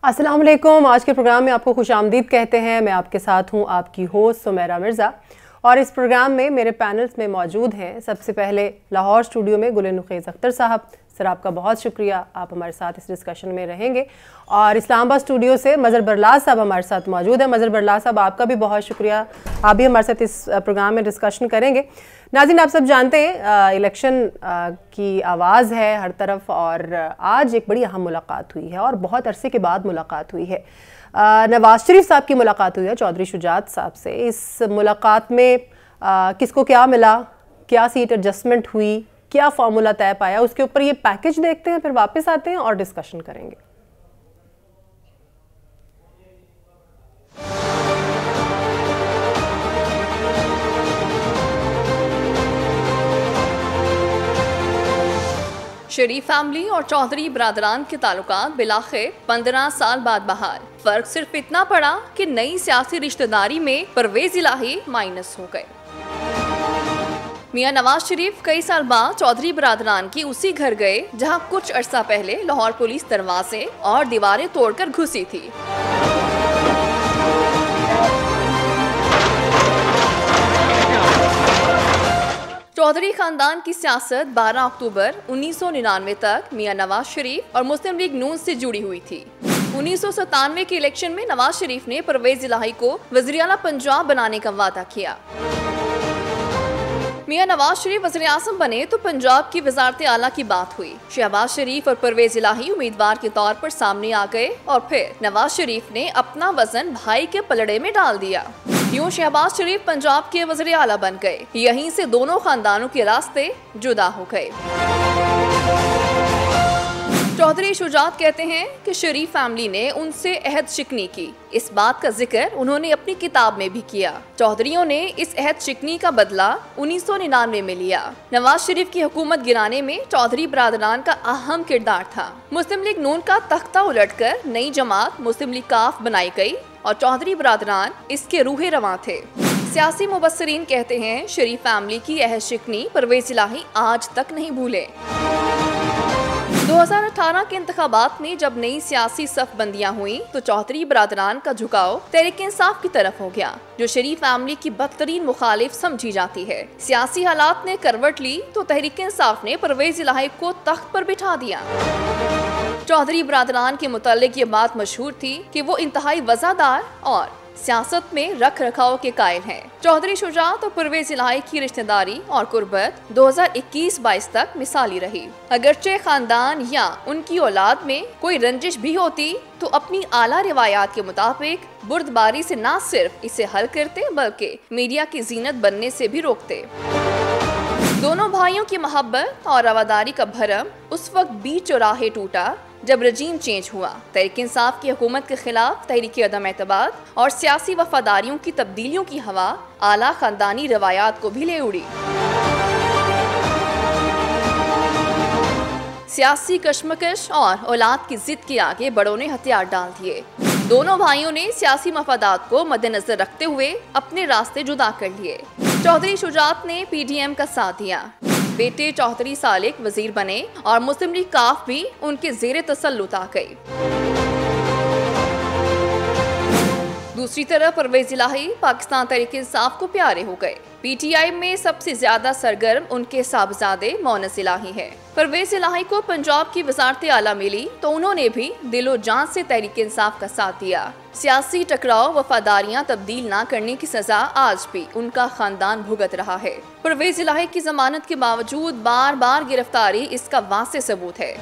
अस्सलाम वालेकुम। आज के प्रोग्राम में आपको खुशामदीद कहते हैं। मैं आपके साथ हूं आपकी होस्ट सुमेरा मिर्ज़ा और इस प्रोग्राम में मेरे पैनल्स में मौजूद हैं। सबसे पहले लाहौर स्टूडियो में गुल नुक़ैज़ अख्तर साहब, सर आपका बहुत शुक्रिया, आप हमारे साथ इस डिस्कशन में रहेंगे। और इस्लामाबाद स्टूडियो से मज़हर बरलास साहब हमारे साथ मौजूद है। मज़हर बरलास साहब आपका भी बहुत शुक्रिया, आप भी हमारे साथ इस प्रोग्राम में डिस्कशन करेंगे। नाज़रीन, आप सब जानते हैं इलेक्शन की आवाज़ है हर तरफ और आज एक बड़ी अहम मुलाकात हुई है और बहुत अरसे के बाद मुलाकात हुई है। नवाज शरीफ साहब की मुलाकात हुई है चौधरी शुजात साहब से। इस मुलाकात में किसको क्या मिला, क्या सीट एडजस्टमेंट हुई, क्या फॉर्मूला तय पाया, उसके ऊपर ये पैकेज देखते हैं, फिर वापस आते हैं और डिस्कशन करेंगे। शरीफ फैमिली और चौधरी बरादरान के ताल्लुकात बिलाखिर 15 साल बाद बहाल। फर्क सिर्फ इतना पड़ा कि नई सियासी रिश्तेदारी में परवेज इलाही माइनस हो गए। मियां नवाज शरीफ कई साल बाद चौधरी बरादरान की उसी घर गए जहां कुछ अरसा पहले लाहौर पुलिस दरवाजे और दीवारें तोड़कर घुसी थी। चौधरी खानदान की सियासत 12 अक्टूबर 1999 तक मियां नवाज शरीफ और मुस्लिम लीग नून से जुड़ी हुई थी। 1997 के इलेक्शन में नवाज शरीफ ने परवेज इलाही को वज़ीर आला पंजाब बनाने का वादा किया। मियां नवाज शरीफ वज़ीर आज़म बने तो पंजाब की वज़ारत आला की बात हुई। शहबाज शरीफ और परवेज इलाही उम्मीदवार के तौर पर सामने आ गए और फिर नवाज शरीफ ने अपना वजन भाई के पलड़े में डाल दिया। यूं शहबाज शरीफ पंजाब के वज़ीर आला बन गए। यहीं से दोनों खानदानों के रास्ते जुदा हो गए। चौधरी शुजात कहते हैं कि शरीफ फैमिली ने उनसे अहद शिकनी की। इस बात का जिक्र उन्होंने अपनी किताब में भी किया। चौधरियों ने इस अहद शिकनी का बदला 1999 में लिया। नवाज शरीफ की हुकूमत गिराने में चौधरी बरादरान का अहम किरदार था। मुस्लिम लीग नून का तख्ता उलटकर नई जमात मुस्लिम लीग काफ बनाई गई और चौधरी बरादरान इसके रूहे रवां थे। सियासी मुबस्सिरीन कहते हैं शरीफ फैमिली की अहद शिकनी परवेज इलाही आज तक नहीं भूले। 2018 के इंतखाबात में जब नई सियासी सफबंदियां हुई तो चौधरी बरादरान का झुकाव तहरीक इंसाफ की तरफ हो गया, जो शरीफ फैमिली की बदतरीन मुखालिफ समझी जाती है। सियासी हालात ने करवट ली तो तहरीक इंसाफ ने परवेज इलाही को तख्त पर बिठा दिया। चौधरी बरादरान के मुतालिक ये बात मशहूर थी कि वो इंतहाई वफादार और सियासत में रख रखाव के कायल हैं। चौधरी शुजात और परवेज इलाही की रिश्तेदारी और कुर्बत 2021-22 तक मिसाली रही। अगरचे खानदान या उनकी औलाद में कोई रंजिश भी होती तो अपनी आला रिवायात के मुताबिक बुर्दबारी से न सिर्फ इसे हल करते बल्कि मीडिया की जीनत बनने से भी रोकते। दोनों भाइयों की मोहब्बत और रवादारी का भरम उस वक्त बीच चौराहे टूटा जब रजीम चेंज हुआ। तहरीक इंसाफ की हुकूमत के खिलाफ तहरीक अदम एतबार और सियासी वफादारियों की तब्दीलियों की हवा आला खानदानी रवायात को भी ले उड़ी। सियासी कशमकश और औलाद की जिद के आगे बड़ों ने हथियार डाल दिए। दोनों भाइयों ने सियासी मफादात को मद्देनजर रखते हुए अपने रास्ते जुदा कर लिए। चौधरी शुजात ने PDM का साथ दिया। बेटे चौधरी सालिक वजीर बने और मुस्लिम लीग काफ भी उनके जेरे तसल्लुत आ गई। दूसरी तरफ परवेज इलाही पाकिस्तान तहरीक इंसाफ को प्यारे हो गए। PTI में सबसे ज्यादा सरगर्म उनके साहबजादे मोनस इलाही है। परवेज इलाही को पंजाब की वज़ारत आला मिली तो उन्होंने भी दिलो जान से तहरीक इंसाफ का साथ दिया। सियासी टकराव वफादारियां तब्दील ना करने की सजा आज भी उनका खानदान भुगत रहा है। परवेज इलाही की जमानत के बावजूद बार बार गिरफ्तारी इसका वाज़ेह सबूत है।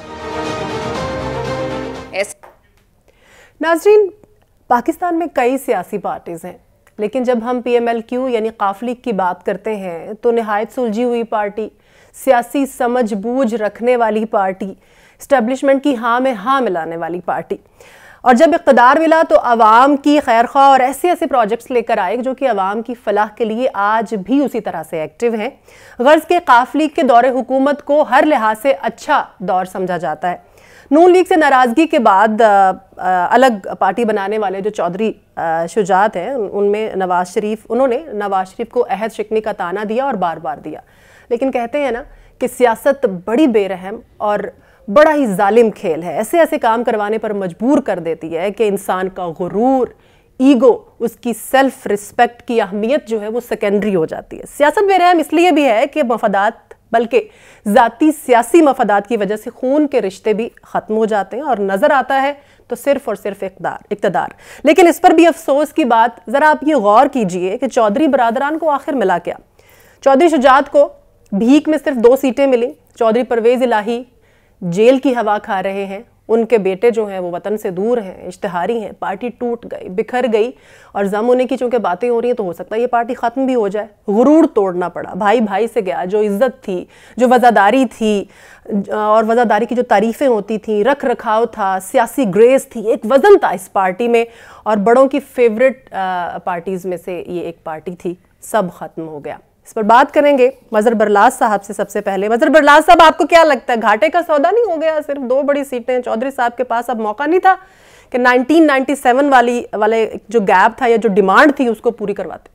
नाज़रीन, पाकिस्तान में कई सियासी पार्टीज़ हैं, लेकिन जब हम PMLQ यानी काफ लीग की बात करते हैं तो निहायत सुलझी हुई पार्टी, सियासी समझ बूझ रखने वाली पार्टी, इस्टेब्लिशमेंट की हाँ में हाँ मिलाने वाली पार्टी। और जब इक़्तिदार मिला तो आवाम की खैर ख्वाह और ऐसे ऐसे प्रोजेक्ट्स लेकर आए जो कि आवाम की फलाह के लिए आज भी उसी तरह से एक्टिव हैं। गर्ज के काफ लीग के दौरे हुकूमत को हर लिहाज से अच्छा दौर समझा जाता है। नून लीग से नाराज़गी के बाद अलग पार्टी बनाने वाले जो चौधरी शुजात हैं उन्होंने नवाज शरीफ को अहद शिकनी का ताना दिया और बार बार दिया। लेकिन कहते हैं ना कि सियासत बड़ी बेरहम और बड़ा ही जालिम खेल है। ऐसे ऐसे काम करवाने पर मजबूर कर देती है कि इंसान का गुरूर, ईगो, उसकी सेल्फ रिस्पेक्ट की अहमियत जो है वो सेकेंडरी हो जाती है। सियासत बेरहम इसलिए भी है कि मफादात, बल्कि ज़ाती सियासी मफादात की वजह से खून के रिश्ते भी ख़त्म हो जाते हैं और नज़र आता है तो सिर्फ और सिर्फ इक़्तिदार। लेकिन इस पर भी अफसोस की बात, ज़रा आप ये गौर कीजिए कि चौधरी बरादरान को आखिर मिला क्या। चौधरी शुजात को भीख में सिर्फ 2 सीटें मिली। चौधरी परवेज़ इलाही जेल की हवा खा रहे हैं, उनके बेटे जो हैं वो वतन से दूर हैं, इश्तिहारी हैं, पार्टी टूट गई, बिखर गई और जम होने की चूंकि बातें हो रही हैं तो हो सकता है ये पार्टी ख़त्म भी हो जाए। गुरूर तोड़ना पड़ा, भाई भाई से गया, जो इज्जत थी, जो वज़ादारी थी और वज़ादारी की जो तारीफ़ें होती थी, रख रखाव था, सियासी ग्रेस थी, एक वज़न था इस पार्टी में और बड़ों की फेवरेट पार्टीज़ में से ये एक पार्टी थी, सब ख़त्म हो गया। इस पर बात करेंगे मजहर बरलास साहब से। सबसे पहले मजहर बरलास साहब, आपको क्या लगता है घाटे का सौदा नहीं हो गया? सिर्फ 2 बड़ी सीटें, चौधरी साहब के पास अब मौका नहीं था कि 1997 वाले जो गैप था या जो डिमांड थी उसको पूरी करवाते?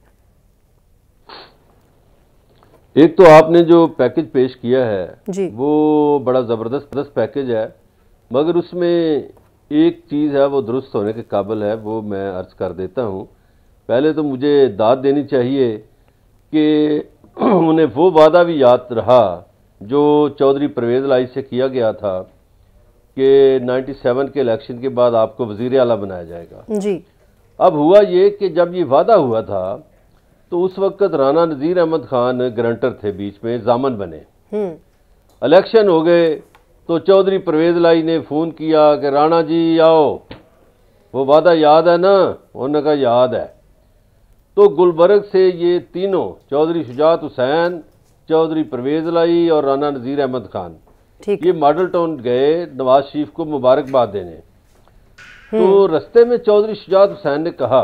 एक तो आपने जो पैकेज पेश किया है जी, वो बड़ा जबरदस्त पैकेज है, मगर उसमें एक चीज है वो दुरुस्त होने के काबिल है, वो मैं अर्ज कर देता हूं। पहले तो मुझे दाद देनी चाहिए कि उन्हें वो वादा भी याद रहा जो चौधरी परवेज़ इलाही से किया गया था कि 97 के इलेक्शन के बाद आपको वज़ीर आला बनाया जाएगा। जी। अब हुआ ये कि जब ये वादा हुआ था तो उस वक्त राना नज़ीर अहमद खान गारंटर थे, बीच में जामन बने। इलेक्शन हो गए तो चौधरी परवेज़ इलाही ने फ़ोन किया कि राणा जी आओ, वो वादा याद है ना? उन्होंने कहा याद है। तो गुलबर्ग से ये तीनों, चौधरी शुजात हुसैन, चौधरी परवेज़ इलाही और राना नज़ीर अहमद खान, ये मॉडल टाउन गए नवाज शरीफ को मुबारकबाद देने। तो रस्ते में चौधरी शुजात हुसैन ने कहा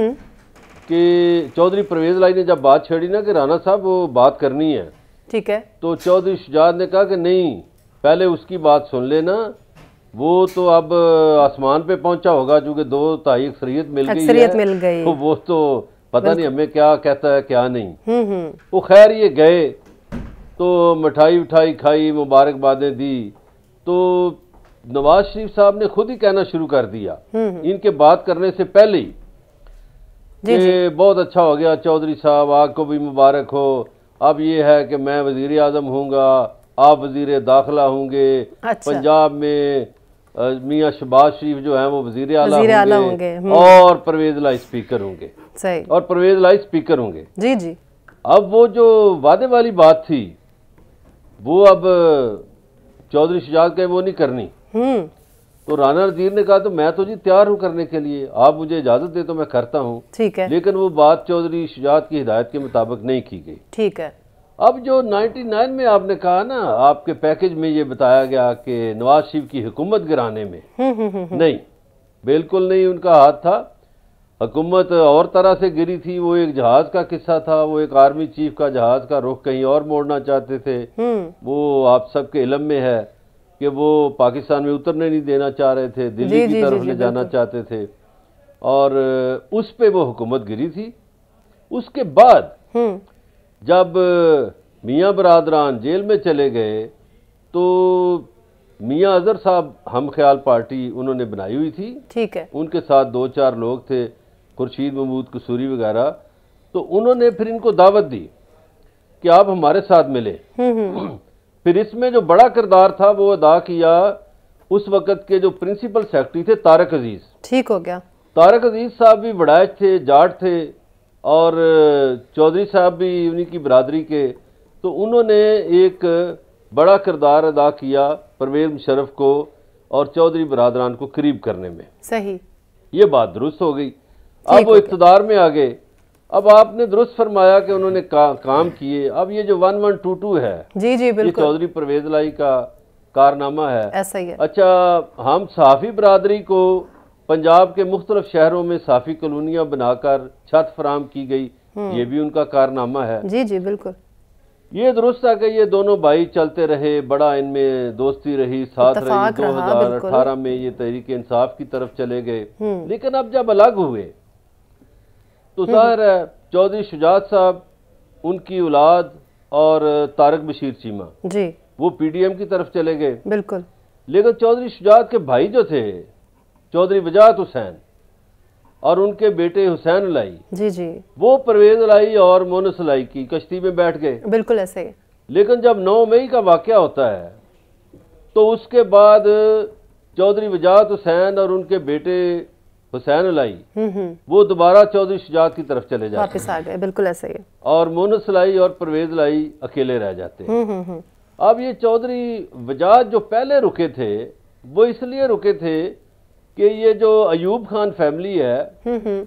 कि चौधरी परवेज़ इलाही ने जब बात छेड़ी ना कि राणा साहब वो बात करनी है, ठीक है, तो चौधरी शुजात ने कहा कि नहीं, पहले उसकी बात सुन लेना, वो तो अब आसमान पे पहुंचा होगा क्योंकि 2/3 अक्सरियत मिल गई है, तो वो तो पता नहीं हमें क्या कहता है क्या नहीं। वो खैर ये गए तो मिठाई उठाई खाई, मुबारकबादें दी, तो नवाज शरीफ साहब ने खुद ही कहना शुरू कर दिया इनके बात करने से पहले ही कि बहुत अच्छा हो गया चौधरी साहब, आपको भी मुबारक हो, अब ये है कि मैं वजीर आजम हूँगा, आप वजीर दाखिला होंगे, पंजाब में मियाँ शहबाज शरीफ जो है वो वजीर आला होंगे और परवेज़ इलाही स्पीकर होंगे, सही, और परवेज़ इलाही स्पीकर होंगे। जी जी। अब वो जो वादे वाली बात थी वो अब चौधरी शुजात के वो नहीं करनी। तो राना नज़ीर ने कहा तो मैं तो जी तैयार हूँ करने के लिए, आप मुझे इजाजत दे तो मैं करता हूँ, ठीक है, लेकिन वो बात चौधरी शुजात की हिदायत के मुताबिक नहीं की गई। ठीक है। अब जो 99 में आपने कहा ना, आपके पैकेज में ये बताया गया कि नवाज शरीफ की हुकूमत गिराने में, नहीं, बिल्कुल नहीं उनका हाथ था। हुकूमत और तरह से गिरी थी, वो एक जहाज का किस्सा था, वो एक आर्मी चीफ का जहाज का रुख कहीं और मोड़ना चाहते थे। वो आप सबके इल्म में है कि वो पाकिस्तान में उतरने नहीं देना चाह रहे थे, दिल्ली की तरफ ले जाना चाहते थे और उस पे वो हुकूमत गिरी थी। उसके बाद जब मियाँ बरादरान जेल में चले गए तो मियाँ अजहर साहब हम ख्याल पार्टी उन्होंने बनाई हुई थी, ठीक है, उनके साथ 2-4 लोग थे, खुर्शीद महमूद कसूरी वगैरह, तो उन्होंने फिर इनको दावत दी कि आप हमारे साथ मिले। फिर इसमें जो बड़ा किरदार था वो अदा किया उस वक्त के जो प्रिंसिपल सेक्रेटरी थे तारक अजीज। ठीक हो गया। तारक अजीज साहब भी बड़ाइश थे, जाट थे और चौधरी साहब भी उन्हीं की बरादरी के, तो उन्होंने एक बड़ा किरदार अदा किया परवेज़ मुशर्रफ को और चौधरी बरादरान को करीब करने में। सही, ये बात दुरुस्त हो गई। अब वो इक़्तिदार में आ गए। अब आपने दुरुस्त फरमाया कि उन्होंने काम किए। अब ये जो 1122 है, जी जी बिल्कुल, ये चौधरी परवेज़ इलाही का कारनामा है, ऐसा ही है। अच्छा, हम सहाफ़ी बरादरी को पंजाब के मुख्तलिफ शहरों में सहाफ़ी कॉलोनियां बनाकर छत फराम की गई, ये भी उनका कारनामा है। जी जी बिल्कुल। ये दुरुस्त है कि ये दोनों भाई चलते रहे, बड़ा इनमें दोस्ती रही, साथ रही। 2018 में ये तहरीक इंसाफ की तरफ चले गए, लेकिन अब जब अलग हुए तो जाहिर है चौधरी शुजात साहब, उनकी औलाद और तारक बशीर चीमा जी, वो पीडीएम की तरफ चले गए। बिल्कुल। लेकिन चौधरी शुजात के भाई जो थे चौधरी वजाहत हुसैन और उनके बेटे हुसैन अलाई, जी जी, वो परवेज अलाई और मोनस अलाई की कश्ती में बैठ गए। बिल्कुल ऐसे ही। लेकिन जब 9 मई का वाकया होता है तो उसके बाद चौधरी वजाहत हुसैन और उनके बेटे हुसैन अलाई वो दोबारा चौधरी शुजात की तरफ चले जाते वापस आ गए। बिल्कुल ऐसे ही। और मोनस अलाई और परवेज अलाई अकेले रह जाते हैं। अब ये चौधरी वजाहत जो पहले रुके थे वो इसलिए रुके थे कि ये जो अयूब खान फैमिली है,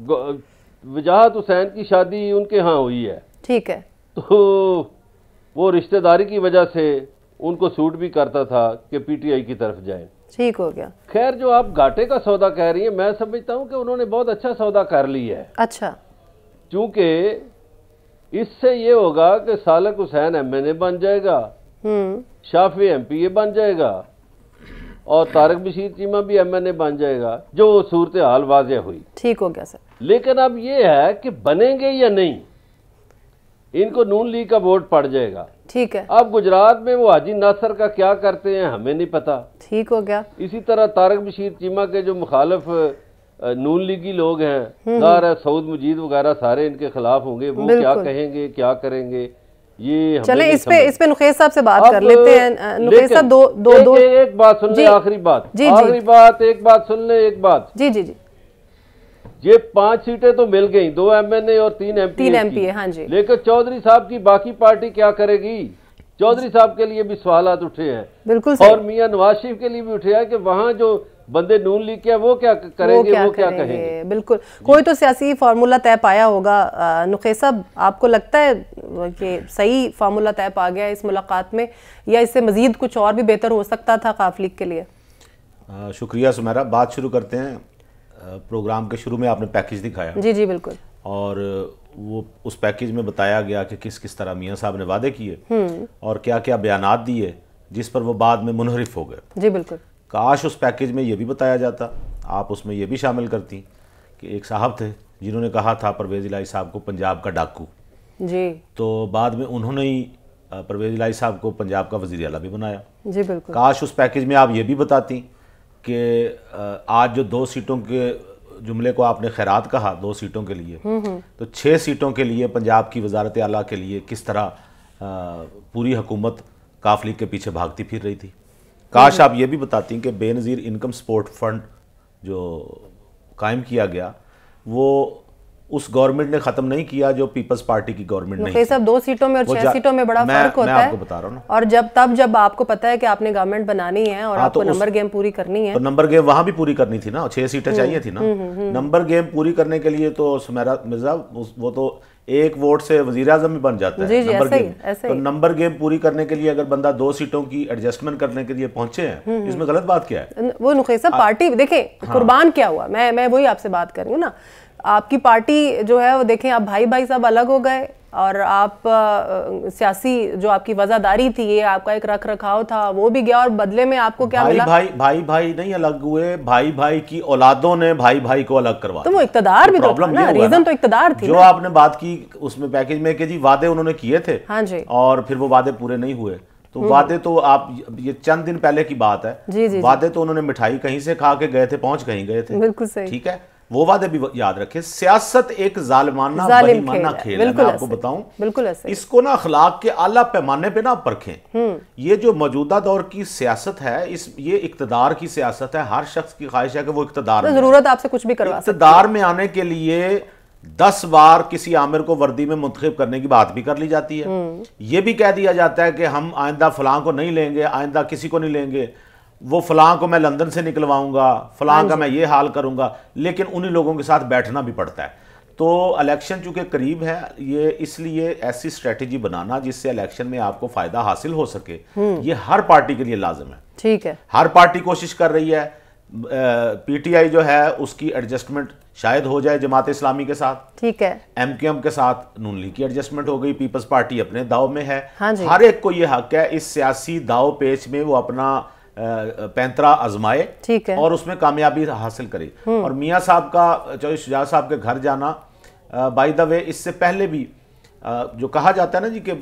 वजाहत हुसैन की शादी उनके यहाँ हुई है, ठीक है, तो वो रिश्तेदारी की वजह से उनको सूट भी करता था कि पीटीआई की तरफ जाए। ठीक हो गया। खैर जो आप घाटे का सौदा कह रही हैं, मैं समझता हूं कि उन्होंने बहुत अच्छा सौदा कर लिया है। अच्छा, क्योंकि इससे ये होगा कि सालक हुसैन एमएनए बन जाएगा, शाफी एमपीए बन जाएगा और तारक बशीर चीमा भी एमएनए बन जाएगा, जो सूरत हाल वाज़ेह हुई। ठीक हो गया सर। लेकिन अब ये है कि बनेंगे या नहीं, इनको नून लीग का वोट पड़ जाएगा। ठीक है। अब गुजरात में वो हाजी नासर का क्या करते हैं हमें नहीं पता। ठीक हो गया। इसी तरह तारक बशीर चीमा के जो मुखालिफ नून लीगी लोग हैं, दार है सऊद मुजीद वगैरह, सारे इनके खिलाफ होंगे। वो क्या कहेंगे, क्या करेंगे, ये चले इस पे नुखैज साहब से बात कर लेते हैं। नुखैज साहब एक बात सुन ले, आखिरी बात, एक बात सुन ले, एक बात। जी जी जी। ये 5 सीटें तो मिल गई, 2 एमएनए और 3 एमपीए। हाँ जी। लेकिन चौधरी साहब की बाकी पार्टी क्या करेगी? चौधरी साहब के लिए भी सवालात उठे हैं। बिल्कुल। और मियां नवाज शरीफ के लिए भी उठे हैं कि वहां जो बंदे नून लीग के वो क्या करेंगे, वो क्या कहेंगे। बिल्कुल, कोई तो सियासी फार्मूला तय पाया होगा। नुखैज साहब, आपको लगता है कि सही फार्मूला तय पा गया इस मुलाकात में, या इससे मजीद कुछ और भी बेहतर हो सकता था काफ लीग के लिए? शुक्रिया सुमेरा। बात शुरू करते हैं। प्रोग्राम के शुरू में आपने पैकेज दिखाया। जी जी बिल्कुल। और वो उस पैकेज में बताया गया कि किस किस तरह मियां साहब ने वादे किए और क्या क्या बयानात दिए जिस पर वो बाद में मुनहरिफ हो गए। जी बिल्कुल। काश उस पैकेज में ये भी बताया जाता, आप उसमें ये भी शामिल करती कि एक साहब थे जिन्होंने कहा था परवेज इलाही साहब को पंजाब का डाकू जी, जो बाद में उन्होंने ही परवेज इलाही साहब को पंजाब का वज़ीर आला भी बनाया। जी बिल्कुल। काश उस पैकेज में आप ये भी बताती कि आज जो 2 सीटों के जुमले को आपने खैरात कहा 2 सीटों के लिए, तो 6 सीटों के लिए पंजाब की वजारत आला के लिए किस तरह पूरी हुकूमत काफ लीग के पीछे भागती फिर रही थी। काश आप ये भी बताती कि बेनज़ीर इनकम सपोर्ट फंड जो कायम किया गया वो उस गवर्नमेंट ने खत्म नहीं किया जो पीपल्स पार्टी की गवर्नमेंट नहीं। सब 2 सीटों में और 6 सीटों में बड़ा फर्क होता है। मैं आपको बता रहा हूं ना। और जब आपको पता है कि आपने गवर्नमेंट बनानी है और आपको नंबर गेम पूरी करनी है, तो नंबर गेम वहां भी पूरी करनी थी ना, 6 सीटें चाहिए थी ना। नंबर गेम पूरी करने के लिए तो सुमेरा मिर्जा वो तो 1 वोट से वजीर आजम भी बन जाता है। नंबर गेम, तो नंबर गेम पूरी करने के लिए अगर बंदा 2 सीटों की एडजस्टमेंट करने के लिए पहुंचे हैं, इसमें गलत बात क्या है? वो नुखैज साहब पार्टी देखें कुर्बान क्या हुआ, मैं वही आपसे बात कर रही हूँ ना। आपकी पार्टी जो है वो देखें, आप भाई सब अलग हो गए और आप सियासी जो आपकी वजादारी थी, ये आपका एक रख रखाव था, वो भी गया और बदले में आपको क्या मिला? भाई नहीं अलग हुए, भाई की औलादों ने भाई को अलग करवा। तो वो इक्तदार भी तो था ना, रीजन तो इक्तदार थी। जो आपने बात की उसमें पैकेज में कि जी वादे उन्होंने किए थे, हाँ जी, और फिर वो वादे पूरे नहीं हुए। तो वादे तो आप ये चंद दिन पहले की बात है। जी, वादे तो उन्होंने मिठाई कहीं से खा के गए थे, पहुंच कहीं गए थे। बिल्कुल सही, ठीक है, वो वादे भी याद रखें। सियासत एक जालिमाना बेईमाना खेल है, मैं आपको बताऊं। बिल्कुल ऐसे। इसको ना अखलाक के आला पैमाने पे ना परखें। ये जो मौजूदा दौर की सियासत है, ये इक्तदार की सियासत है। हर शख्स की ख्वाहिश है कि वो इक्तदार, जरूरत आपसे कुछ भी करवा सकते हैं। इक्तदार में आने के लिए 10 बार किसी आमिर को वर्दी में मुंतखब करने की बात भी कर ली जाती है। ये भी कह दिया जाता है कि हम आइंदा फलां को नहीं लेंगे, आइंदा किसी को नहीं लेंगे, वो फलां को मैं लंदन से निकलवाऊंगा, फलां का मैं ये हाल करूंगा। लेकिन उन्हीं लोगों के साथ बैठना भी पड़ता है। तो इलेक्शन चूंकि करीब है, ये इसलिए ऐसी स्ट्रेटेजी बनाना जिससे इलेक्शन में आपको फायदा हासिल हो सके, ये हर पार्टी के लिए लाजिम है। ठीक है, हर पार्टी कोशिश कर रही है। पीटीआई जो है उसकी एडजस्टमेंट शायद हो जाए जमात इस्लामी के साथ, ठीक है, एमकेएम के साथ नून लीग की एडजस्टमेंट हो गई, पीपल्स पार्टी अपने दाव में है। हाँ, हर एक को यह हक है इस सियासी दाव पेच में वो अपना पैंतरा आजमाए, ठीक है, और उसमें कामयाबी हासिल करे। और मियां साहब का चौधरी शुजात साहब के घर जाना, बाय द वे, इससे पहले भी जो कहा जाता है ना जी कि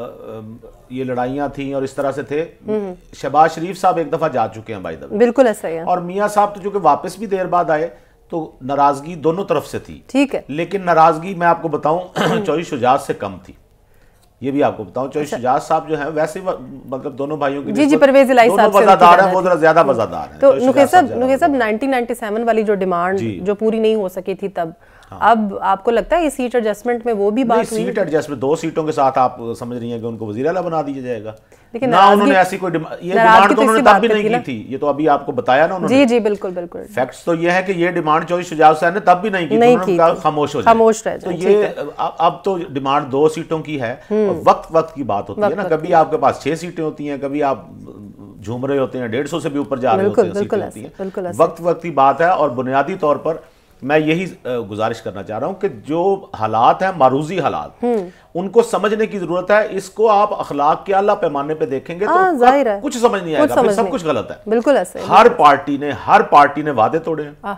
ये लड़ाइयाँ थी और इस तरह से थे, शहबाज शरीफ साहब एक दफा जा चुके हैं भाई दबे, बिल्कुल ऐसा ही है। और मियाँ साहब तो चूंकि वापस भी देर बाद आए तो नाराजगी दोनों तरफ से थी, ठीक है, लेकिन नाराजगी मैं आपको बताऊं चौधरी शुजात से कम थी। ये भी आपको बताऊं, चौधरी शुजात साहब जो है वैसे मतलब दोनों भाइयों की जी परवेज इलाही साहब से वफादार है, वो जरा ज्यादा वफादार है। तो नुकैस साहब 1997 वाली जो डिमांड जो पूरी नहीं हो सकी थी तब, अब आपको लगता है इस सीट एडजस्टमेंट में वो भी बात हुई? सीट एडजस्टमेंट 2 सीटों के साथ आप समझ रही हैं कि उनको वजीर आला बना दिया जाएगा, लेकिन ना उन्होंने ऐसी कोई ये डिमांड तो उन्होंने तब भी नहीं की थी, ये तो अभी आपको बताया ना उन्होंने। जी जी बिल्कुल बिल्कुल, फैक्ट्स तो ये है कि ये डिमांड चौधरी शुजात साहब ने तब भी नहीं की, उन्होंने कहा खामोश हो जाए। तो ये अब तो डिमांड 2 सीटों की है, और वक्त वक्त की बात होती है ना, कभी आपके पास 6 सीटें होती हैं, कभी आप झूम रहे होते हैं 150 से भी ऊपर जा रहे होते हैं, सीटें होती हैं, वक्त वक्त की बात है। और बुनियादी तौर पर मैं यही गुजारिश करना चाह रहा हूं कि जो हालात हैं, मारूजी हालात, उनको समझने की जरूरत है। इसको आप अखलाक के आला पैमाने पे देखेंगे तो कुछ समझ नहीं आएगा, फिर सब कुछ गलत है। बिल्कुल ऐसे हर पार्टी ने वादे तोड़े हैं,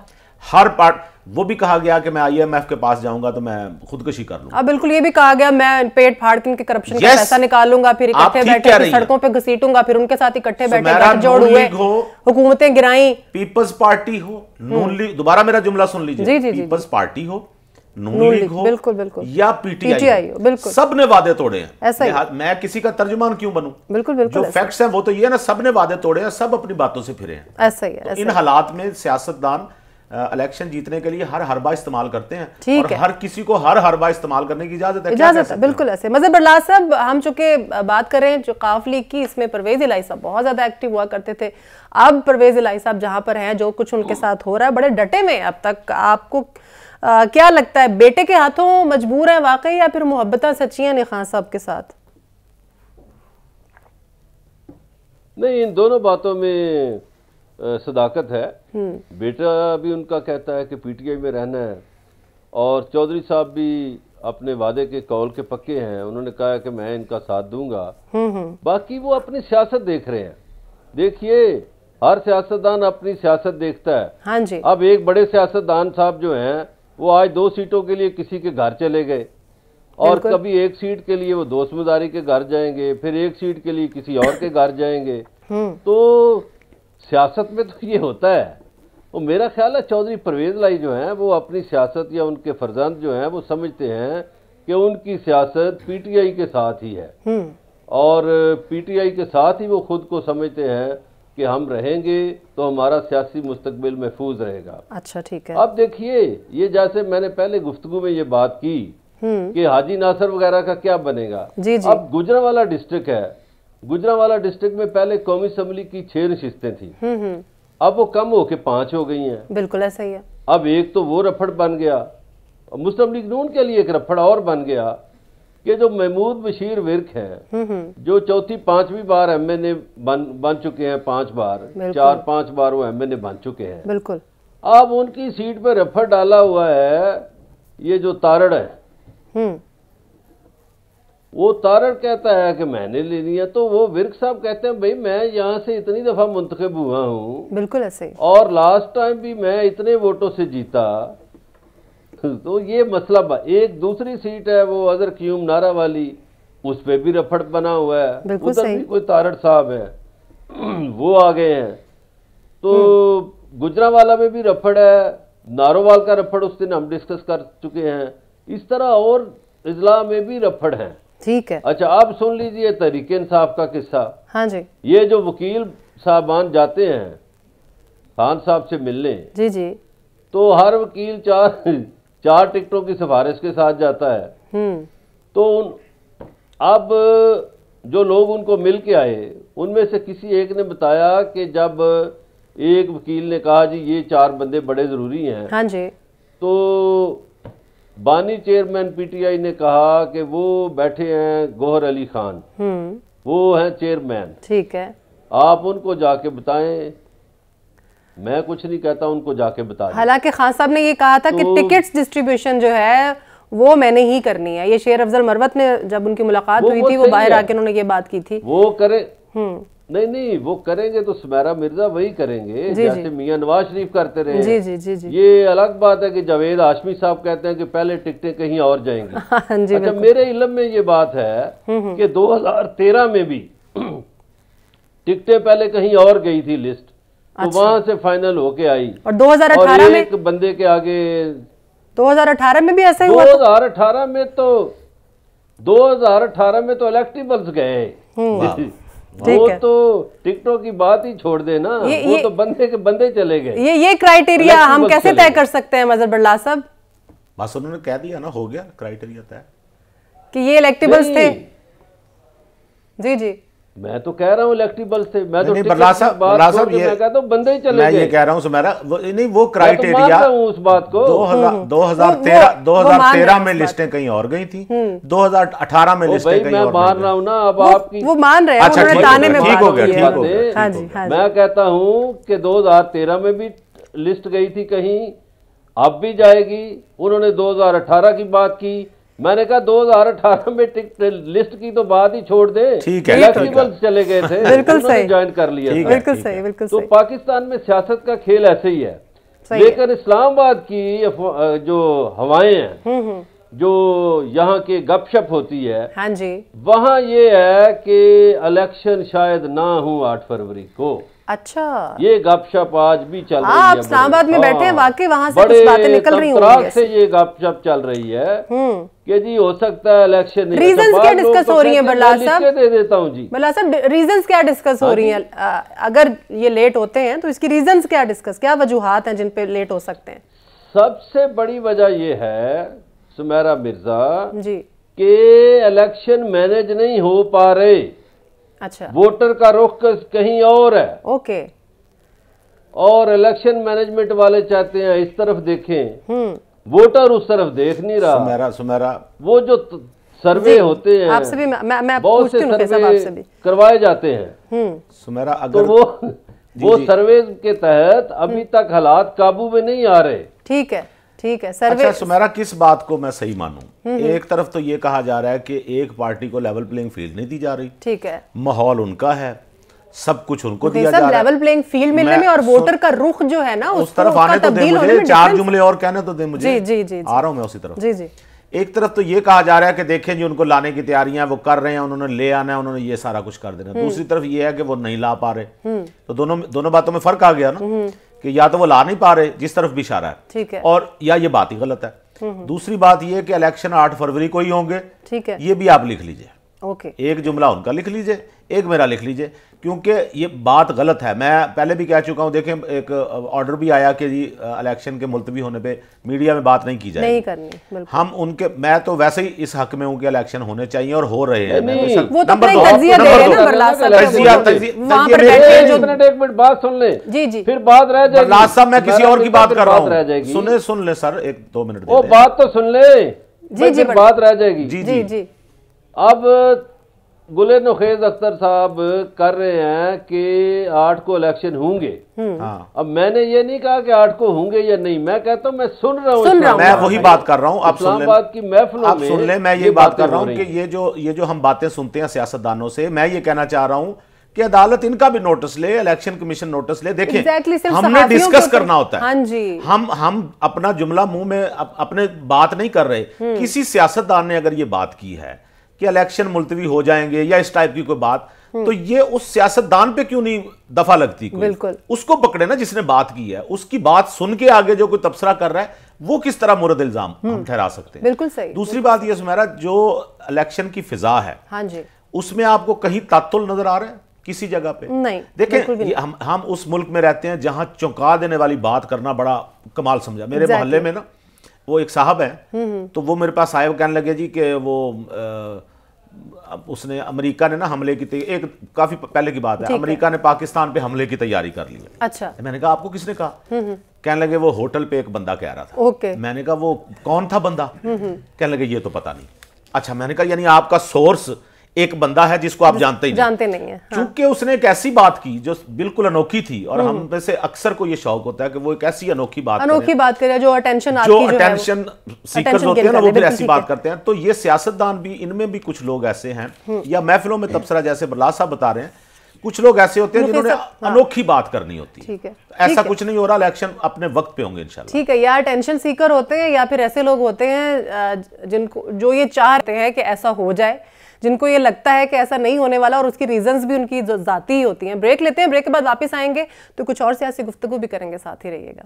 वो भी कहा गया कि मैं IMF के पास जाऊंगा तो मैं खुदकुशी कर लूंगा। बिल्कुल ये भी कहा गया मैं पेट फाड़ के इनके करप्शन का पैसा निकालूंगा, फिर इकट्ठे बैठे सड़कों पे घसीटूंगा, फिर उनके साथ इकट्ठे बैठे गठजोड़ हुए, हुकूमतें गिराई। पीपल्स पार्टी हो, नून लीग, दोबारा मेरा जुमला सुन लीजिए, पीपल्स पार्टी हो, नून लीग हो, बिल्कुल बिल्कुल, या PTI हो, बिल्कुल सब ने वादे तोड़े हैं। ऐसा ही मैं किसी का तर्जुमान क्यों बनूं? बिल्कुल बिल्कुल, जो फैक्ट्स हैं वो तो ये ना, सब ने वादे तोड़े हैं, सब अपनी बातों से फिरे हैं। ऐसा ही है। इन हालात में सियासतदान इलेक्शन जीतने के लिए हर हरबा इस्तेमाल करते हैं, और हर किसी को हर हरबा इस्तेमाल करने की इजाजत है। बिल्कुल ऐसे। मजहर बरलास साहब, हम चूंकि बात कर रहे हैं जो काफ लीग की, इसमें परवेज इलाही साहब बहुत ज्यादा एक्टिव हुआ करते थे। अब परवेज इलाही साहब जहां पर हैं, जो कुछ उनके साथ हो रहा है, बड़े डटे में अब तक। आपको क्या लगता है, बेटे के हाथों मजबूर है वाकई, या फिर मोहब्बतें सच्चियां ने खान साहब के साथ? नहीं, इन दोनों बातों में सदाकत है। बेटा भी उनका कहता है कि PTI में रहना है, और चौधरी साहब भी अपने वादे के कौल के पक्के हैं, उन्होंने कहा कि मैं इनका साथ दूंगा। बाकी वो अपनी सियासत देख रहे हैं। देखिए, हर सियासतदान अपनी सियासत देखता है। हाँ जी। अब एक बड़े सियासतदान साहब जो हैं, वो आज 2 सीटों के लिए किसी के घर चले गए, और कभी 1 सीट के लिए वो दोस्त मुदारी के घर जाएंगे, फिर 1 सीट के लिए किसी और के घर जाएंगे। तो सियासत में तो ये होता है। वो मेरा ख्याल है चौधरी परवेज इलाही जो हैं, वो अपनी सियासत या उनके फर्जंद जो हैं, वो समझते हैं कि उनकी सियासत PTI के साथ ही है, और PTI के साथ ही वो खुद को समझते हैं कि हम रहेंगे तो हमारा सियासी मुस्तकबिल महफूज रहेगा। अच्छा, ठीक है। अब देखिए, ये जैसे मैंने पहले गुफ्तगू में ये बात की कि हाजी नासर वगैरह का क्या बनेगा। जी जी। अब गुजरांवाला डिस्ट्रिक्ट है, गुजरांवाला डिस्ट्रिक्ट में पहले कौमी असम्बली की 6 नशिस्तें थी, अब वो कम होके 5 हो गई हैं। बिल्कुल ऐसा ही है। अब एक तो वो रफड़ बन गया, मुस्लिम लीग नून के लिए एक रफड़ और बन गया कि जो महमूद बशीर विर्क हैं, जो 4थी 5वीं बार MNA बन चुके हैं, 5 बार 4-5 बार वो MNA बन चुके हैं। बिल्कुल। अब उनकी सीट पे रफड़ डाला हुआ है ये जो तारड़ है, वो तारड़ कहता है कि मैंने लेनी है, तो वो विर्क साहब कहते हैं भाई मैं यहाँ से इतनी दफा मुंतखब हुआ हूँ, बिल्कुल ऐसे, और लास्ट टाइम भी मैं इतने वोटों से जीता। तो ये मसला एक दूसरी सीट है वो अजहर क्यूम नारा वाली, उस पे भी रफड़ बना हुआ है, उधर भी कोई तारड़ साहब है वो आ गए हैं। तो गुजरांवाला में भी रफड़ है, नारोवाल का रफड़ उस दिन हम डिस्कस कर चुके हैं, इस तरह और इजला में भी रफड़ हैं। ठीक है। अच्छा, अब सुन लीजिए तहरीक इंसाफ का किस्सा। हाँ जी। ये जो वकील साहबान जाते हैं खान साहब से मिलने, जी जी, तो हर वकील 4 टिकटों की सिफारिश के साथ जाता है। तो अब जो लोग उनको मिल के आए, उनमें से किसी एक ने बताया कि जब एक वकील ने कहा जी ये 4 बंदे बड़े जरूरी हैं, हाँ जी, तो बानी चेयरमैन PTI ने कहा कि वो बैठे हैं गौहर अली खान, वो हैं चेयरमैन, ठीक है, आप उनको जाके बताएं, मैं कुछ नहीं कहता, उनको जाके बता। हालांकि खान साहब ने ये कहा था कि टिकट्स डिस्ट्रीब्यूशन जो है वो मैंने ही करनी है। ये शेर अफजल मरवत ने जब उनकी मुलाकात हुई थी, वो बाहर आके उन्होंने ये बात की थी, वो करे। नहीं वो करेंगे तो सुमेरा मिर्जा वही करेंगे जैसे मियां नवाज शरीफ करते रहे। जी जी जी जी। ये अलग बात है कि जावेद हाशमी साहब कहते हैं कि पहले टिकटें कहीं और जाएंगी। हाँ जी, अच्छा, मेरे इल्म में ये बात है कि 2013 में भी टिकटें पहले कहीं और गई थी लिस्ट, तो वहां से फाइनल होके आई। और 2018 में एक बंदे के आगे 2018 में भी ऐसा ही हुआ। 2018 में तो इलेक्टिबल्स गए। वो तो टिकटों की बात ही छोड़ देना, वो तो बंदे के बंदे चले गए। ये क्राइटेरिया हम कैसे तय कर सकते हैं मजहर बल्ला साहब? बस उन्होंने कह दिया ना, हो गया क्राइटेरिया तय कि ये इलेक्टिबल्स थे। जी जी, मैं तो कह रहा हूँ इलेक्टिबल्स थे। मैं तो बल्ला साहब ये मैं कहता हूँ बंदे ही चले गए। मैं ये कह रहा हूँ सुमेरा, नहीं वो क्राइटेरिया उस बात को 2013 में लिस्टें कहीं और गई थी, 2018 में लिस्टें कहीं और। मैं मान रहा हूँ ना, अब आपकी वो मान रहे हैं। अच्छा ठीक हो गया। हाँ जी, मैं कहता हूँ कि 2013 में भी लिस्ट गई थी कहीं, अब भी जाएगी। उन्होंने 2018 की बात की, मैंने कहा 2018 में टिकट लिस्ट की तो बात ही छोड़ दे, इलेक्टिबल्स चले गए थे, बिल्कुल सही, ज्वाइन कर लिया। बिल्कुल सही, बिल्कुल तो सही। पाकिस्तान में सियासत का खेल ऐसे ही है। लेकिन इस्लामाबाद की जो हवाएं हैं, जो यहाँ के गपशप होती है, हाँ जी, वहाँ ये है कि इलेक्शन शायद ना हो 8 फरवरी को। अच्छा, ये गपशप आज भी चल रही है। आप इस्लामाबाद में बैठे हैं, वाकई वहां से कुछ बातें निकल रही होंगी से ये गपशप चल रही है कि जी हो सकता है इलेक्शन नहीं। रीजंस क्या डिस्कस हो रही है बल्ला साहब? दे देता हूँ जी बल्ला साहब, रीजंस क्या डिस्कस हो रही हैं? अगर ये लेट होते हैं तो इसकी रीजंस क्या डिस्कस, क्या वजूहात हैं जिन पे लेट हो सकते हैं? सबसे बड़ी वजह ये है सुमेरा मिर्जा जी कि इलेक्शन मैनेज नहीं हो पा रहे। अच्छा, वोटर का रुख कहीं और है। ओके, और इलेक्शन मैनेजमेंट वाले चाहते हैं इस तरफ देखें, वोटर उस तरफ देख नहीं रहा। सुमेरा वो जो सर्वे होते हैं, आपसे भी मैं बहुत से सर्वे करवाए जाते हैं सुमेरा, अगर तो वो सर्वे के तहत अभी तक हालात काबू में नहीं आ रहे। ठीक है, ठीक है। सर्वे अच्छा सुमेरा, किस बात को मैं सही मानूं? एक तरफ तो ये कहा जा रहा है कि एक पार्टी को लेवल प्लेइंग फील्ड नहीं दी जा रही, ठीक है, माहौल उनका है, सब कुछ उनको दिया जा रहा है। लेवल प्लेइंग फील्ड मिलने में और वोटर का रुख जो है ना उस तरफ आने तो दे मुझे, 4 जुमले और कहने तो दे मुझे। जी जी, आ रहा हूं मैं उसी तरफ। जी जी। एक तरफ तो ये कहा जा रहा है कि देखें जी उनको लाने की तैयारियां वो कर रहे हैं, उन्होंने ले आना है, उन्होंने ये सारा कुछ कर देना। दूसरी तरफ ये है कि वो नहीं ला पा रहे। तो दोनों बातों में फर्क आ गया ना, कि या तो वो ला नहीं पा रहे, जिस तरफ भी इशारा है, ठीक है, और या ये बात ही गलत है। दूसरी बात ये कि इलेक्शन 8 फरवरी को ही होंगे, ठीक है, ये भी आप लिख लीजिए। ओके, एक जुमला उनका लिख लीजिए, एक मेरा लिख लीजिए, क्योंकि ये बात गलत है। मैं पहले भी कह चुका हूं, देखें एक ऑर्डर भी आया कि जी इलेक्शन के मुलतवी होने पे मीडिया में बात नहीं की जाएगी, नहीं करनी, बिल्कुल। हम उनके, मैं तो वैसे ही इस हक में हूं कि इलेक्शन होने चाहिए और हो रहे हैं। वो तो अपना तजिया दे रहे हैं ना बरलास साहब, वहां पर बैठे जो एक मिनट बात सुन ले, जी जी, फिर बात रह जाएगी। बरलास साहब मैं किसी और की बात कर रहा हूं, सुन ले सर, 1-2 मिनट वो बात तो सुन ले, जी जी, बात रह जाएगी। जी जी जी। अब गुले नुखेज अख्तर साहब कर रहे हैं कि 8 को इलेक्शन होंगे। हाँ। अब मैंने ये नहीं कहा कि 8 को होंगे या नहीं, मैं कहता हूं मैं सुन रहा हूं, मैं वही बात कर रहा हूं। आप इस्लामाबाद की महफिलों में सुन ले, मैं ये बात कर रहा हूं कि ये जो हम बातें सुनते हैं सियासतदानों से, मैं ये कहना चाह रहा हूं कि अदालत इनका भी नोटिस ले, इलेक्शन कमीशन नोटिस ले। देखें हमने डिस्कस करना होता है, हाँ जी, हम अपना जुमला मुंह में अपने बात नहीं कर रहे। किसी सियासतदान ने अगर ये बात की है कि इलेक्शन मुलतवी हो जाएंगे या इस टाइप की कोई बात, तो ये उस सियासतदान पे क्यों नहीं दफा लगती? बिल्कुल, उसको पकड़े ना जिसने बात की है, उसकी बात सुन के आगे जो कोई तबसरा कर रहा है वो किस तरह मुरद इल्जाम हम ठहरा सकते हैं। बिल्कुल सही। दूसरी बात ये सुमेरा, जो इलेक्शन की फिजा है, हाँ जी, उसमें आपको कहीं तात्तुल नजर आ रहा है किसी जगह पे? नहीं, देखें हम उस मुल्क में रहते हैं जहां चौंका देने वाली बात करना बड़ा कमाल समझा। मेरे मोहल्ले में ना वो एक साहब है, तो वो मेरे पास आए, वो कहने लगे जी कि वो उसने, अमेरिका ने ना हमले की, एक काफी पहले की बात है, अमेरिका ने पाकिस्तान पे हमले की तैयारी कर ली है। अच्छा, मैंने कहा आपको किसने कहा? कहने लगे वो होटल पे एक बंदा कह रहा था। ओके, मैंने कहा वो कौन था बंदा? कहने लगे ये तो पता नहीं। अच्छा, मैंने कहा यानी आपका सोर्स एक बंदा है जिसको आप जानते नहीं है। क्योंकि उसने एक ऐसी बात की जो बिल्कुल अनोखी थी, और हम में से अक्सर को ये शौक होता है कि वो एक ऐसी अनोखी बात करे जो अटेंशन सीकर्स होते हैं ना, वो फिर ऐसी बात करते हैं। तो ये सियासतदान भी, इनमें भी कुछ लोग ऐसे हैं, या महफिलों में तबसरा जैसे बरलास साहब बता रहे हैं, कुछ लोग ऐसे होते हैं जिन्होंने अनोखी बात करनी होती है। ठीक है, ऐसा कुछ नहीं हो रहा, इलेक्शन अपने वक्त पे होंगे इंशाल्लाह। ठीक है, या टेंशन सीकर होते हैं या फिर ऐसे लोग होते हैं जिनको जो ये चाहते हैं कि ऐसा हो जाए, जिनको ये लगता है कि ऐसा नहीं होने वाला, और उसकी रीजंस भी उनकी जाती ही होती हैं। ब्रेक लेते हैं, ब्रेक के बाद वापस आएंगे तो कुछ और सियासी गुफ्तगू भी करेंगे, साथ ही रहिएगा।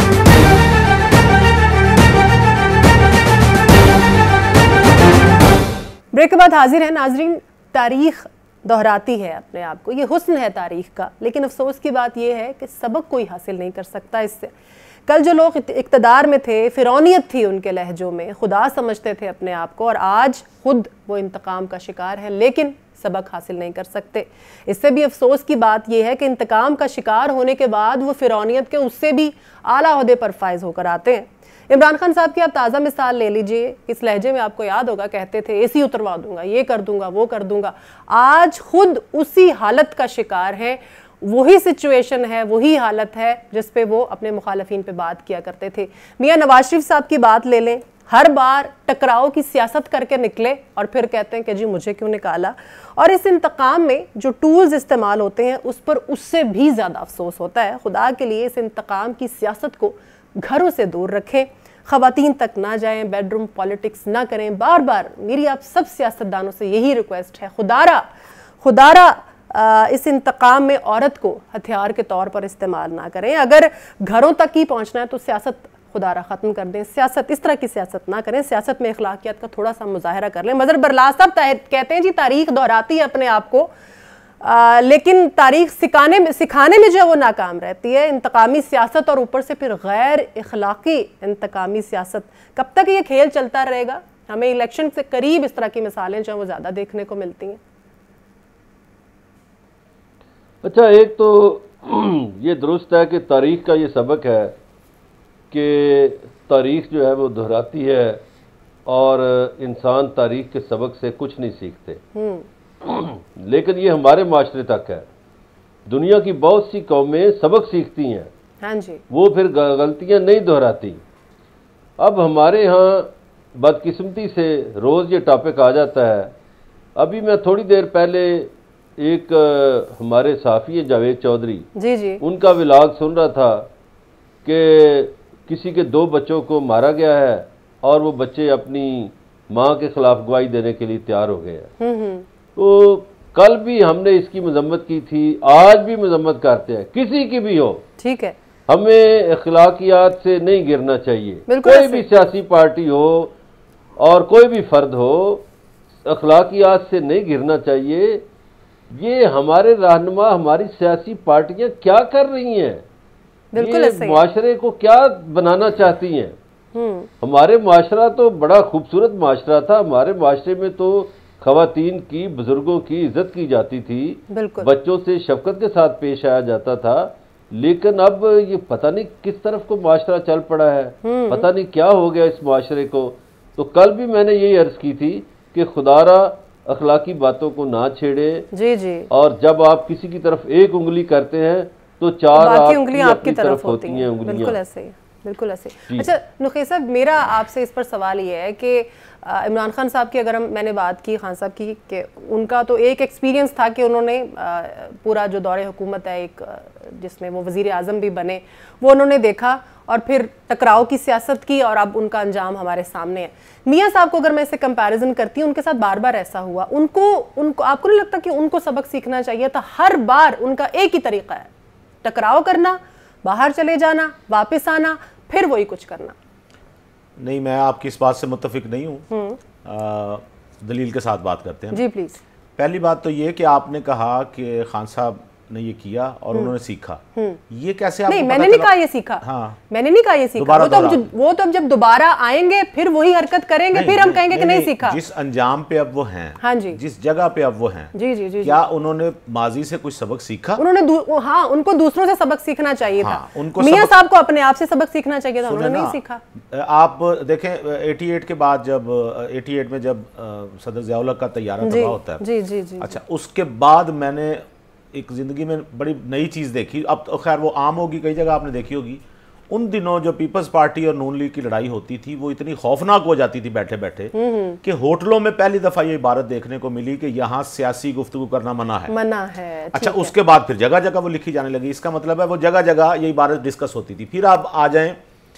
ब्रेक के बाद हाजिर है नाजरीन। तारीख दोहराती है अपने आप को, ये हुस्न है तारीख का, लेकिन अफसोस की बात यह है कि सबक कोई हासिल नहीं कर सकता इससे। कल जो लोग इक़्तिदार में थे, फ़िरौनियत थी उनके लहजों में, खुदा समझते थे अपने आप को, और आज खुद वो इंतकाम का शिकार है, लेकिन सबक हासिल नहीं कर सकते। इससे भी अफसोस की बात यह है कि इंतकाम का शिकार होने के बाद वो फ़िरौनियत के उससे भी आला ओहदे पर फायज होकर आते हैं। इमरान खान साहब की आप ताज़ा मिसाल ले लीजिए, इस लहजे में आपको याद होगा कहते थे एसी उतरवा दूंगा, ये कर दूंगा, वो कर दूंगा। आज खुद उसी हालत का शिकार है, वही सिचुएशन है, वही हालत है जिस पे वो अपने मुखालफिन पे बात किया करते थे। मियाँ नवाज शरीफ साहब की बात ले लें, हर बार टकराव की सियासत करके निकले और फिर कहते हैं कि जी मुझे क्यों निकाला। और इस इंतकाम में जो टूल्स इस्तेमाल होते हैं उस पर उससे भी ज़्यादा अफसोस होता है। खुदा के लिए इस इंतकाम की सियासत को घरों से दूर रखें, ख़वातीन तक ना जाएं, बेडरूम पॉलिटिक्स ना करें। बार बार मेरी आप सब सियासतदानों से यही रिक्वेस्ट है, खुदारा इस इंतकाम में औरत को हथियार के तौर पर इस्तेमाल ना करें। अगर घरों तक ही पहुंचना है तो सियासत खुदारा ख़त्म कर दें, सियासत इस तरह की सियासत ना करें, सियासत में अखलाकियत का थोड़ा सा मुजाहरा कर लें। मज़हर बरलास साहब कहते हैं जी तारीख दोहराती है अपने आप को, लेकिन तारीख सिखाने में जो वो नाकाम रहती है। इंतकामी सियासत और ऊपर से फिर गैर इखलाकी इंतकामी सियासत, कब तक ये खेल चलता रहेगा? हमें इलेक्शन से करीब इस तरह की मिसालें जो वो ज़्यादा देखने को मिलती हैं। अच्छा, एक तो ये दुरुस्त है कि तारीख का ये सबक है कि तारीख जो है वो दोहराती है और इंसान तारीख के सबक से कुछ नहीं सीखते। लेकिन ये हमारे माशरे तक है। दुनिया की बहुत सी कौमें सबक सीखती हैं, हाँ जी, वो फिर गलतियां नहीं दोहराती। अब हमारे यहाँ बदकिस्मती से रोज़ ये टॉपिक आ जाता है। अभी मैं थोड़ी देर पहले एक हमारे साफ़ी जावेद चौधरी जी, उनका व्लॉग सुन रहा था कि किसी के 2 बच्चों को मारा गया है और वो बच्चे अपनी माँ के खिलाफ गवाही देने के लिए तैयार हो गए हैं। तो कल भी हमने इसकी मजम्मत की थी, आज भी मजम्मत करते हैं, किसी की भी हो, ठीक है, हमें अखलाकियात से नहीं गिरना चाहिए। कोई भी सियासी पार्टी हो और कोई भी फर्द हो, अखलाकियात से नहीं गिरना चाहिए। ये हमारे रहनुमा, हमारी सियासी पार्टियां क्या कर रही हैं, ये माशरे को क्या बनाना चाहती हैं। हमारे माशरा तो बड़ा खूबसूरत माशरा था। हमारे माशरे में तो खवातीन की, बुजुर्गों की इज्जत की जाती थी, बच्चों से शफकत के साथ पेश आया जाता था। लेकिन अब ये पता नहीं किस तरफ को माशरा चल पड़ा है, पता नहीं क्या हो गया इस माशरे को। तो कल भी मैंने यही अर्ज की थी कि खुदारा अखलाकी बातों को ना छेड़े जी। और जब आप किसी की तरफ एक उंगली करते हैं तो 4 उंगलियां आपकी तरफ होती हैं। बिल्कुल ऐसे, बिल्कुल ऐसे। अच्छा नुक़ी साहब, मेरा आपसे इस पर सवाल ये है कि इमरान खान साहब की अगर मैंने बात की, खान साहब की, कि उनका तो एक एक्सपीरियंस था कि उन्होंने पूरा जो दौरे हुकूमत है एक जिसमें वो वज़ीर आज़म भी बने, वो उन्होंने देखा और फिर टकराव की सियासत की और अब उनका अंजाम हमारे सामने है। मियाँ साहब को अगर मैं इससे कंपैरिजन करती हूँ, उनके साथ बार बार ऐसा हुआ। उनको आपको नहीं लगता कि उनको सबक सीखना चाहिए था? हर बार उनका एक ही तरीका है, टकराव करना, बाहर चले जाना, वापस आना, फिर वही कुछ करना। नहीं, मैं आपकी इस बात से मुत्तफिक नहीं हूँ। दलील के साथ बात करते हैं जी प्लीज। पहली बात तो ये कि आपने कहा कि खान साहब ने ये किया और उन्होंने सीखा। ये कैसे आपको नहीं, मैंने नहीं कहा ये सीखा। हाँ, मैंने नहीं कहा ये सीखा। वो तो जब दोबारा आएंगे फिर वही हरकत करेंगे, फिर हम कहेंगे कि नहीं सीखा। जिस अंजाम पे अब वो हैं, हाँ जी, जिस जगह पे अब वो हैं, जी, क्या उन्होंने माजी से कुछ सबक सीखा? उन्होंने हाँ, उनको दूसरों से सबक सीखना चाहिए था। उनको मियां साहब को अपने आप से सबक सीखना चाहिए था, उन्होंने नहीं सीखा। आप देखें 88 के बाद, जब 88 में जब सदर ज़िया-उल-हक का तैयारा तबाह होता है, जी, अच्छा, उसके बाद मैंने एक ज़िंदगी में बड़ी नई चीज़ देखी। अब तो खैर वो आम होगी, कई जगह आपने देखी होगी। उन दिनों जो पीपल्स पार्टी और नून लीग की लड़ाई होती थी वो इतनी खौफनाक हो जाती थी बैठे बैठे कि होटलों में पहली दफा ये इबारत देखने को मिली कि यहाँ सियासी गुफ्तगू करना मना है। अच्छा, उसके बाद फिर जगह जगह वो लिखी जाने लगी। इसका मतलब है वो जगह जगह ये इबारत डिस्कस होती थी। फिर आप आ जाएं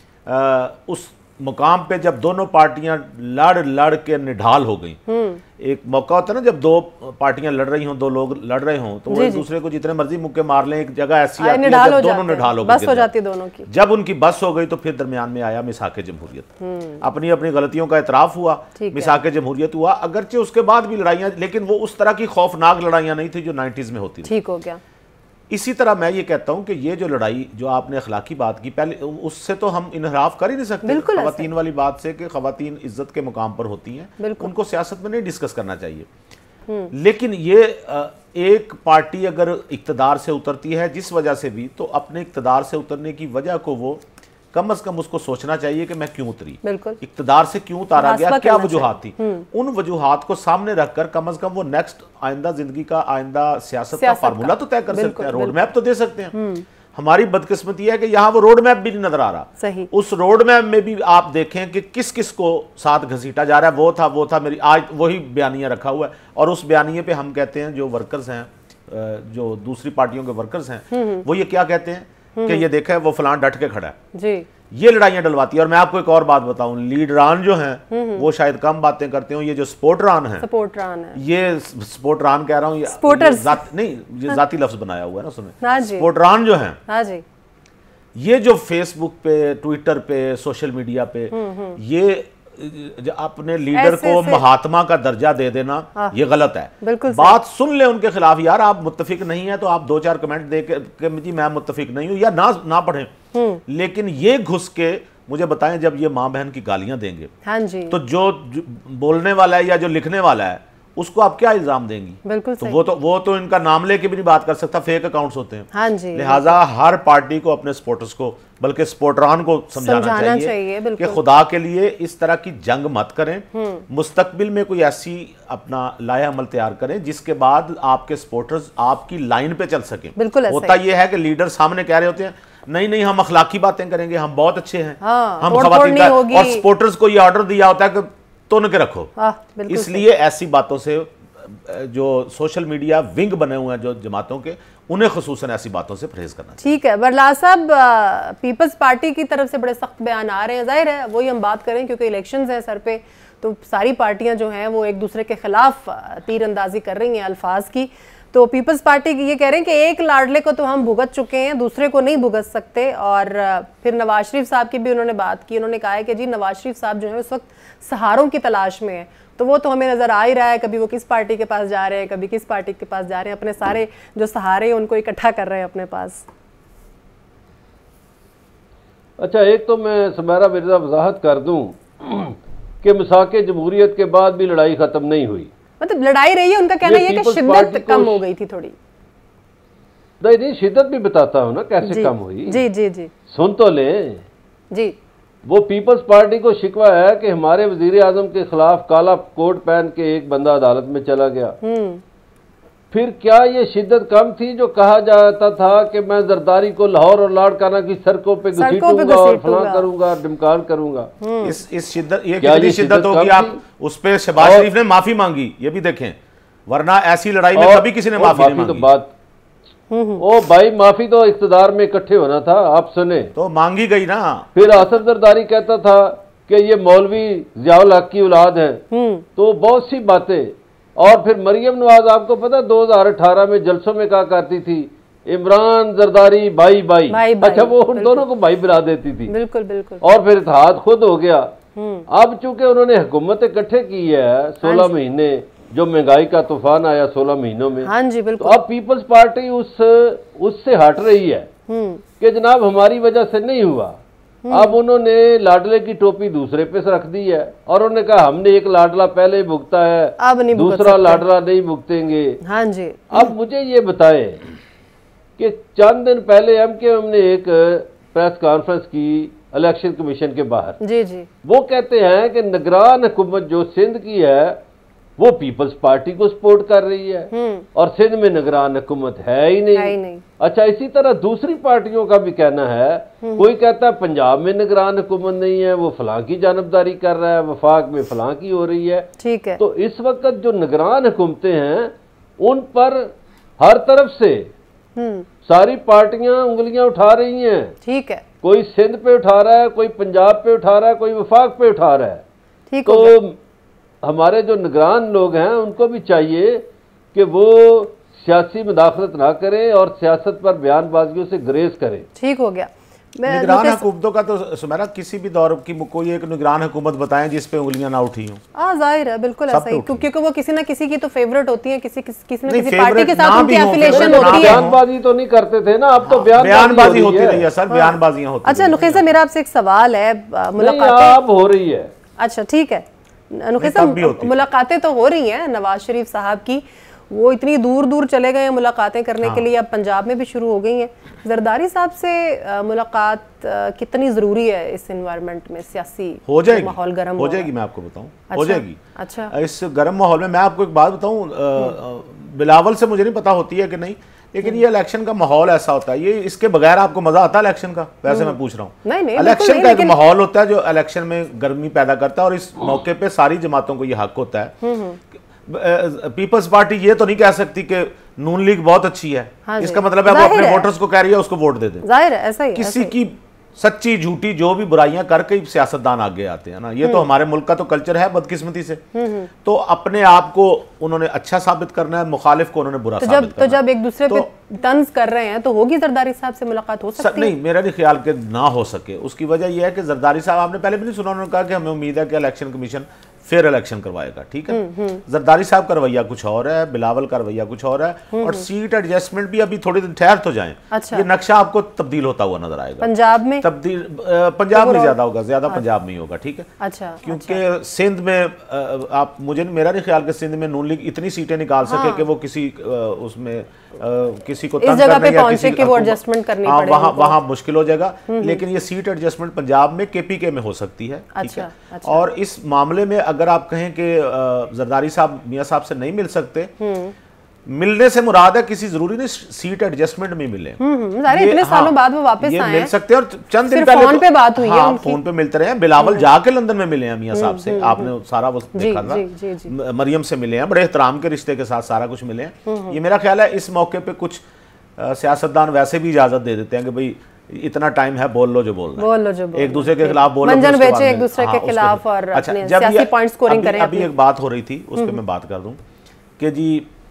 उस मुकाम पे जब दोनों पार्टियां लड़ के निढाल हो गई। एक मौका होता है ना जब दो पार्टियां लड़ रही हों, दो लोग लड़ रहे हों, तो वो एक दूसरे को जितने मर्जी मुक्के मार लें, एक जगह ऐसी आती है जब दोनों निढाल हो बस हो जाती है दोनों की। जब उनकी बस हो गई तो फिर दरमियान में आया मिसाके जमहूरियत, अपनी अपनी गलतियों का एतराफ हुआ, मिसाके जमहूरियत हुआ। अगरचे उसके बाद भी लड़ाइयां, लेकिन वो उस तरह की खौफनाक लड़ाइयां नहीं थी जो 90s में होती थी। ठीक हो गया। इसी तरह मैं ये कहता हूं कि ये जो लड़ाई जो आपने अखलाकी बात की, पहले उससे तो हम इनहराफ कर ही नहीं सकते खवातीन वाली बात से कि खवातीन इज्जत के मुकाम पर होती हैं, उनको सियासत में नहीं डिस्कस करना चाहिए। लेकिन ये एक पार्टी अगर इक्तदार से उतरती है जिस वजह से भी, तो अपने इक्तदार से उतरने की वजह को वो कम से कम उसको सोचना चाहिए कि मैं क्यों उतरी, इक्तदार से क्यों उतारा गया, क्या वजूहात थी। उन वजूहात को सामने रखकर कम से कम वो नेक्स्ट आइंदा जिंदगी का, आइंदा सियासत का फार्मूला तो तय कर सकते हैं, रोड मैप तो दे सकते हैं। हमारी बदकिस्मती है कि यहाँ वो रोड मैप भी नहीं नजर आ रहा। सही। उस रोड मैप में भी आप देखें कि किस किस को साथ घसीटा जा रहा है। वो था मेरी आज वही बयानिया रखा हुआ है, और उस बयानिए पे हम कहते हैं जो वर्कर्स हैं, जो दूसरी पार्टियों के वर्कर्स हैं, वो ये क्या कहते हैं कि ये देखा है वो फलां डट के खड़ा है जी। ये लड़ाइयां डलवाती है। और मैं आपको एक और बात बताऊं, लीडरान जो हैं वो शायद कम बातें करते हो, ये जो स्पोर्टरान है, ये स्पोर्टरान कह रहा हूं, ये जाती लफ्ज बनाया हुआ है ना, सुने, स्पोर्टरान जो है, ये जो फेसबुक पे, ट्विटर पे, सोशल मीडिया पे ये अपने लीडर को महात्मा का दर्जा दे देना, ये गलत है। बात सुन ले उनके खिलाफ, यार आप मुत्तफिक नहीं है तो आप 2-4 कमेंट दे के जी मैं मुत्तफिक नहीं हूं, या ना पढ़ें, लेकिन ये घुस के मुझे बताएं जब ये माँ बहन की गालियां देंगे, हाँ जी, तो जो बोलने वाला है या जो लिखने वाला है उसको आप क्या इल्जाम देंगी। बिल्कुल तो वो तो इनका नाम लेके भी नहीं बात कर सकता, फेक अकाउंट्स होते हैं। हाँ जी। लिहाजा हर पार्टी को अपने सपोर्टर्स को, बल्कि सपोर्टरान को समझाना चाहिए कि खुदा के लिए इस तरह की जंग मत करें, मुस्तकबिल में कोई ऐसी अपना लाया अमल तैयार करें जिसके बाद आपके सपोर्टर्स आपकी लाइन पे चल सके। बिल्कुल होता यह है कि लीडर सामने कह रहे होते हैं नहीं हम अखलाकी बातें करेंगे, हम बहुत अच्छे हैं, हम खवातीन का, और सपोर्टर्स को ये ऑर्डर दिया होता है कि तोड़ के रखो। इसलिए ऐसी बातों से जो सोशल मीडिया विंग बने हुए हैं जो जमातों के, उन्हें खुसूसन ऐसी बातों से परहेज करना चाहिए। ठीक है बरलाल साहब, पीपल्स पार्टी की तरफ से बड़े सख्त बयान आ रहे हैं, जाहिर है वही हम बात करें क्योंकि इलेक्शंस हैं सर पे, तो सारी पार्टियां जो हैं वो एक दूसरे के खिलाफ तीरंदाजी कर रही हैं अल्फाज की। तो पीपल्स पार्टी की ये कह रहे हैं कि एक लाडले को तो हम भुगत चुके हैं, दूसरे को नहीं भुगत सकते। और फिर नवाज शरीफ साहब की भी उन्होंने बात की, उन्होंने कहा है कि जी नवाज शरीफ साहब जो है उस वक्त सहारों की तलाश में है, तो वो तो हमें नजर आ ही रहा है, कभी वो किस पार्टी के पास जा रहे हैं, कभी किस पार्टी के पास जा रहे हैं, अपने सारे जो सहारे हैं उनको इकट्ठा कर रहे हैं अपने पास। अच्छा, एक तो मैं सुमेरा मिर्जा वजाहत कर दूं कि मिसाके जमहूरियत के बाद भी लड़ाई खत्म नहीं हुई, मतलब लड़ाई रही है। उनका कहना यह है कि शिद्दत कम हो गई थी थोड़ी। नहीं शिद्दत भी बताता हूं ना कैसे कम हुई। जी जी जी सुन तो ले जी। वो पीपल्स पार्टी को शिकवा है कि हमारे वजीर आजम के खिलाफ काला कोट पहन के एक बंदा अदालत में चला गया। फिर क्या ये शिद्दत कम थी जो कहा जाता था कि मैं जरदारी को लाहौर और लाड़काना की सड़कों पे घसीटूंगा और फलां करूंगा, डिमकान करूंगा। इस शिद्दत, ये कितनी शिद्दत होगी, आप उस पे शहबाज शरीफ ने माफी मांगी, ये भी देखें, वरना ऐसी लड़ाई में कभी किसी ने माफी नहीं मांगी। तो बात ओ भाई, माफी तो इख्तिदार में इकट्ठे होना था, आप सुने तो मांगी गई ना। फिर असद जरदारी कहता था कि ये मौलवी जियाउल हक की औलाद है, तो बहुत सी बातें। और फिर मरियम नवाज आपको पता 2018 में जलसों में कहा करती थी इमरान जरदारी भाई भाई, अच्छा वो उन दोनों को भाई बुला देती थी। बिल्कुल बिल्कुल। और फिर इत्तेहाद खुद हो गया। अब चूंकि उन्होंने हुकूमत इकट्ठे की है 16 महीने, जो महंगाई का तूफान आया 16 महीनों में, हाँ जी बिल्कुल, तो अब पीपल्स पार्टी उससे हट रही है कि जनाब हमारी वजह से नहीं हुआ। अब उन्होंने लाडले की टोपी दूसरे पे रख दी है और उन्होंने कहा हमने एक लाडला पहले भुगता है, अब नहीं दूसरा लाडला नहीं भुगतेंगे। हाँ जी। अब मुझे ये बताएं कि चंद दिन पहले एमकेएम ने एक प्रेस कॉन्फ्रेंस की इलेक्शन कमीशन के बाहर, जी जी, वो कहते हैं कि निगरान हुकूमत जो सिंध की है वो पीपल्स पार्टी को सपोर्ट कर रही है और सिंध में निगरान हुकूमत है ही नहीं। अच्छा, इसी तरह दूसरी पार्टियों का भी कहना है, कोई कहता है पंजाब में निगरान हुकूमत नहीं है, वो फलां की जानबदारी कर रहा है, वफाक में फलां की हो रही है। ठीक है। तो इस वक्त जो निगरान हुकूमतें हैं उन पर हर तरफ से सारी पार्टियां उंगलियां उठा रही हैं। ठीक है। कोई सिंध पे उठा रहा है, कोई पंजाब पे उठा रहा है, कोई वफाक पे उठा रहा है। ठीक तो हमारे जो निगरान लोग हैं उनको भी चाहिए कि वो सियासी मुदाखलत ना करें और सियासत पर बयानबाजियों से गुरेज करें। ठीक हो गया। निगरान हुकूमतों का तो सुमेरा किसी भी दौर की कोई एक निगरान हुकूमत बताएं जिस पे उंगलियां ना उठी हों। जाहिर है, बिल्कुल ऐसा ही, क्योंकि वो किसी ना किसी की तो फेवरेट होती है, किसी ना किसी पार्टी के साथ उनकी एफिलिएशन होती है। बयानबाजी तो नहीं करते थे ना, अब तो बयानबाजी होती रही है सर, बयानबाजियां होती। अच्छा नुखैर साहब, मेरा आपसे एक सवाल है, मुलाकातें हो रही है। अच्छा ठीक है नुखैर साहब, मुलाकातें तो हो रही हैं नवाज शरीफ साहब की, वो इतनी दूर दूर चले गए हैं मुलाकातें करने के लिए, अब पंजाब में भी शुरू हो गई हैं। जरदारी साहब से मुलाकात कितनी जरूरी है इस एनवायरनमेंट में? सियासी हो जाएगी, माहौल गर्म हो जाएगी, मैं आपको बताऊं। हो जाएगी। अच्छा, इस गर्म माहौल में मैं आपको एक बात बताऊं, बिलावल से मुझे नहीं पता होती है कि नहीं, लेकिन ये इलेक्शन का माहौल ऐसा होता है, ये इसके बगैर आपको मजा आता है इलेक्शन का? वैसे मैं पूछ रहा हूँ, इलेक्शन का एक माहौल होता है जो इलेक्शन में गर्मी पैदा करता है, और इस मौके पे सारी जमातों को ये हक होता है। पीपल्स पार्टी ये तो नहीं कह सकती कि नून लीग बहुत अच्छी है। हाँ, इसका मतलब है वो अपने वोटर्स को कह रही है उसको वोट दे दें। जाहिर है, ऐसा ही किसी की सच्ची झूठी जो भी बुराइयां करके सियासतदान आगे आते हैं ना, ये तो हमारे मुल्क का तो कल्चर है बदकिस्मती से। तो अपने आप को उन्होंने अच्छा साबित करना है, मुखालिफ को उन्होंने बुरा साबित करना है। तो जब एक दूसरे पे तंज कर रहे हैं तो होगी जरदारी साहब से मुलाकात हो सकती है? नहीं, मेरा नहीं ख्याल कि ना हो सके। उसकी वजह यह है कि जरदारी साहब, आपने पहले भी नहीं सुना, उन्होंने कहा कि हमें उम्मीद है कि इलेक्शन कमीशन फेयर इलेक्शन करवाएगा। ठीक है, जरदारी साहब का रवैया कुछ और है, बिलावल का रवैया कुछ और है, और सीट एडजस्टमेंट भी अभी थोड़ी दिन ठहर तो जाएं। अच्छा। ये नक्शा आपको तब्दील होता हुआ नजर आएगा। पंजाब में तब्दील, पंजाब में ज्यादा होगा, ज्यादा पंजाब में ही होगा। ठीक है। अच्छा। क्योंकि सिंध में आप, मुझे मेरा नहीं ख्याल कि सिंध में नून लीग इतनी सीटें निकाल सके कि वो किसी उसमें किसी को इस जगह पे पहुंचे कि वो एडजस्टमेंट करनी पड़े, वहां मुश्किल हो जाएगा। लेकिन ये सीट एडजस्टमेंट पंजाब में केपीके में हो सकती है। अच्छा, अच्छा। और इस मामले में अगर आप कहें कि जरदारी साहब मियां साहब से नहीं मिल सकते, मिलने से मुराद है किसी जरूरी नहीं सीट एडजस्टमेंट में मिले। इतने सालों बाद वो वापस आए, मिल सकते हैं। और चंद दिन पहले फोन पे बात हुई है, फोन पे मिलते रहे। बिलावल जाके लंदन में मिले हैं मियां साहब से, आपने सारा वो देखा था। मरियम से मिले हैं, बड़े एहतराम के रिश्ते के साथ सारा कुछ मिले हैं। ये मेरा ख्याल है इस मौके पे कुछ सियासतदान वैसे भी इजाजत दे देते हैं कि भाई इतना टाइम है, बोल लो जो बोलना है, एक दूसरे के खिलाफ बोलो, मंजन बेचे एक दूसरे के खिलाफ और अपने सियासी पॉइंट स्कोरिंग करें। अभी एक बात हो रही थी, उस पर मैं बात कर दूं कि जी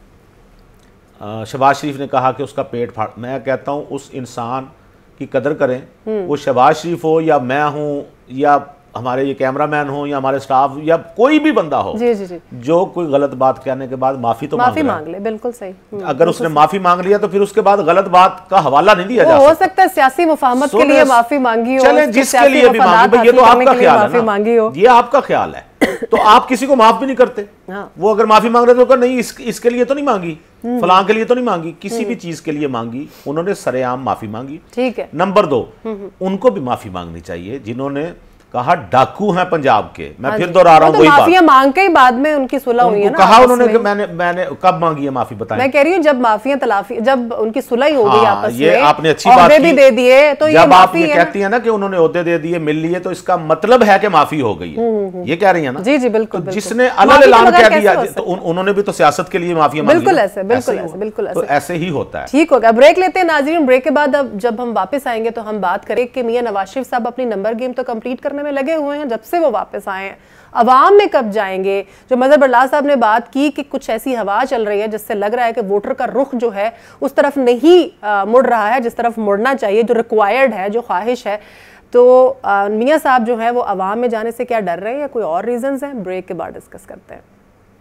शहबाज शरीफ ने कहा कि उसका पेट फाड़, मैं कहता हूं उस इंसान की कदर करें, वो शहबाज शरीफ हो या मैं हूं या हमारे ये कैमरामैन हो या हमारे स्टाफ या कोई भी बंदा हो, जी जी जी, जो कोई गलत बात कहने के बाद माफी तो मांग ले। बिल्कुल सही। अगर उसने माफी मांग लिया तो फिर उसके बाद गलत बात का हवाला नहीं दिया जा सकता। हो सकता है सियासी मुफाहमत के लिए माफी मांगी हो, चले जिसके लिए भी मांगी, ये तो आपका ख्याल है ना, ये आपका ख्याल है। तो आप किसी को माफ भी नहीं करते। वो अगर माफी मांग रहे तो नहीं, इसके लिए तो नहीं मांगी, फलां के लिए तो नहीं मांगी, किसी भी चीज के लिए मांगी, उन्होंने सरेआम माफी मांगी। ठीक है। नंबर 2, उनको भी माफी मांगनी चाहिए जिन्होंने कहा डाकू हैं पंजाब के। मैं फिर दोहरा रहा हूं वही बात, माफिया मांग के ही बाद में उनकी सुलह हुई है ना। कहा उन्होंने कि मैंने कब मांगी है माफी, बताएं। मैं कह रही हूं जब माफिया तलाफी, जब उनकी सुलह हो गई आपस में, ये आपने अच्छी बात भी दे दिए, तो जब आप ये कहती है ना कि उन्होंने ओहदे दे दिए, मिल लिए, तो इसका मतलब है कि माफी हो गई है, ये कह रही है ना। जी जी बिल्कुल। जिसने अलग ऐलान कह दिया तो उन्होंने भी तो सियासत के लिए माफी मांगी। बिल्कुल ऐसे, बिल्कुल ऐसे, बिल्कुल ऐसे, ऐसे ही होता है। ठीक होगा, ब्रेक लेते हैं नाज़रीन। ब्रेक के बाद अब जब हम वापस आएंगे तो हम बात करें कि मियां नवाज शरीफ साहब अपनी नंबर गेम तो कंप्लीट करने में लगे हुए हैं जब से वो वापस आए हैं, अवाम में कब जाएंगे? जो मजहर बरलाल साहब ने बात की कि कुछ ऐसी हवा चल रही है जिससे लग रहा है कि वोटर का रुख जो है उस तरफ नहीं मुड़ रहा है जिस तरफ मुड़ना चाहिए, जो रिक्वायर्ड है, जो ख्वाहिश है। तो मियां साहब जो है वो अवाम में जाने से क्या डर रहे हैं या कोई और रीजंस हैं? ब्रेक के बाद डिस्कस करते हैं।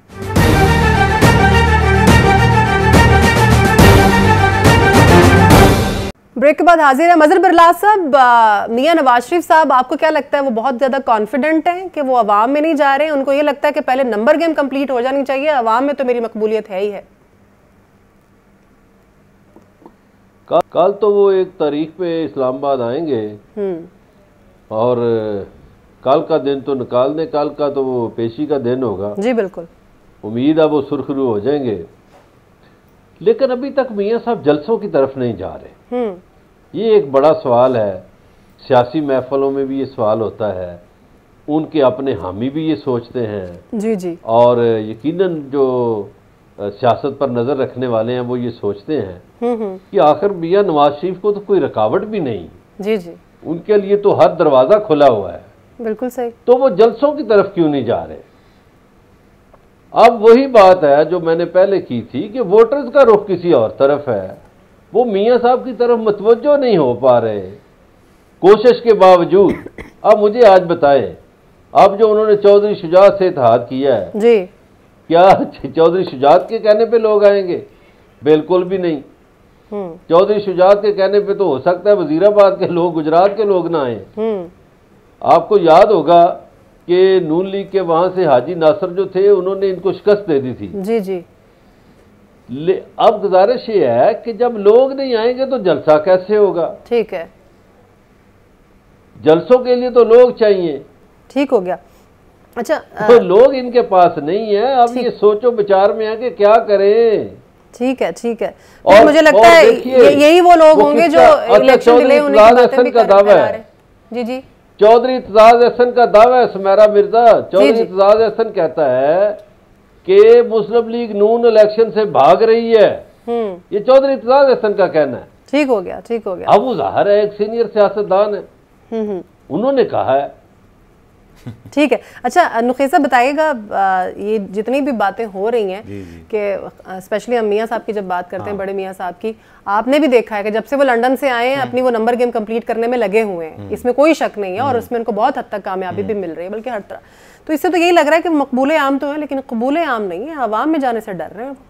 ब्रेक के बाद हाजिर है मजहर बरलाल साहब। मियां नवाज शरीफ साहब, आपको क्या लगता है वो बहुत ज्यादा कॉन्फिडेंट हैं कि वो अवाम में नहीं जा रहे हैं? उनको ये लगता है कि पहले नंबर गेम कंप्लीट हो जानी चाहिए, अवाम में तो मेरी मकबूलियत है ही है। कल तो वो एक तारीख पे इस्लामाबाद आएंगे और कल का दिन तो निकाल दें, कल का तो वो पेशी का दिन होगा। जी बिल्कुल। उम्मीद है वो सुरखरू हो जाएंगे, लेकिन अभी तक मियाँ साहब जलसों की तरफ नहीं जा रहे। ये एक बड़ा सवाल है, सियासी महफलों में भी ये सवाल होता है, उनके अपने हामी भी ये सोचते हैं जी जी, और यकीनन जो सियासत पर नज़र रखने वाले हैं वो ये सोचते हैं कि आखिर मियाँ नवाज शरीफ को तो कोई रुकावट भी नहीं, जी जी, उनके लिए तो हर दरवाज़ा खुला हुआ है, बिल्कुल सही। तो वो जलसों की तरफ क्यों नहीं जा रहे? अब वही बात है जो मैंने पहले की थी कि वोटर्स का रुख किसी और तरफ है, वो मियाँ साहब की तरफ मुतवज्जो नहीं हो पा रहे कोशिश के बावजूद। अब मुझे आज बताएं, अब जो उन्होंने चौधरी शुजात से इत्तेहाद किया है जी, क्या चौधरी शुजात के कहने पे लोग आएंगे? बिल्कुल भी नहीं। चौधरी शुजात के कहने पे तो हो सकता है वजीराबाद के लोग, गुजरात के लोग ना आए। आपको याद होगा कि नून लीग के वहां से हाजी नासर जो थे उन्होंने इनको शिकस्त दे दी थी। जी जी, अब गुजारिश ये है कि जब लोग नहीं आएंगे तो जलसा कैसे होगा? ठीक है, जलसों के लिए तो लोग चाहिए। ठीक हो गया। अच्छा, तो लोग इनके पास नहीं है। अब ये सोचो विचार में है कि क्या करें। ठीक है, ठीक है। और मुझे लगता है यही वो लोग होंगे जो इलेक्शन डिले होने की बातें भी कर रहे हैं। जी जी, चौधरी इत्तेजाज अहसन का दावा है, सुमेरा मिर्जा। चौधरी इत्तेजाज अहसन कहता है कि मुस्लिम लीग नून इलेक्शन से भाग रही है। ये चौधरी इत्तेजाज अहसन का कहना है। ठीक हो गया, ठीक हो गया। अब वो जाहिर है एक सीनियर सियासतदान है, उन्होंने कहा है। ठीक है। अच्छा नुखैसा बताइएगा, ये जितनी भी बातें हो रही हैं कि स्पेशली हम मियाँ साहब की जब बात करते हैं, बड़े मियाँ साहब की, आपने भी देखा है कि जब से वो लंदन से आए हैं अपनी वो नंबर गेम कंप्लीट करने में लगे हुए हैं, इसमें कोई शक नहीं है, और उसमें उनको बहुत हद तक कामयाबी भी मिल रही है, बल्कि हर तरह। तो इससे तो यही लग रहा है कि मकबूल आम तो है, लेकिन कबूल आम नहीं है, अवाम में जाने से डर रहे हैं।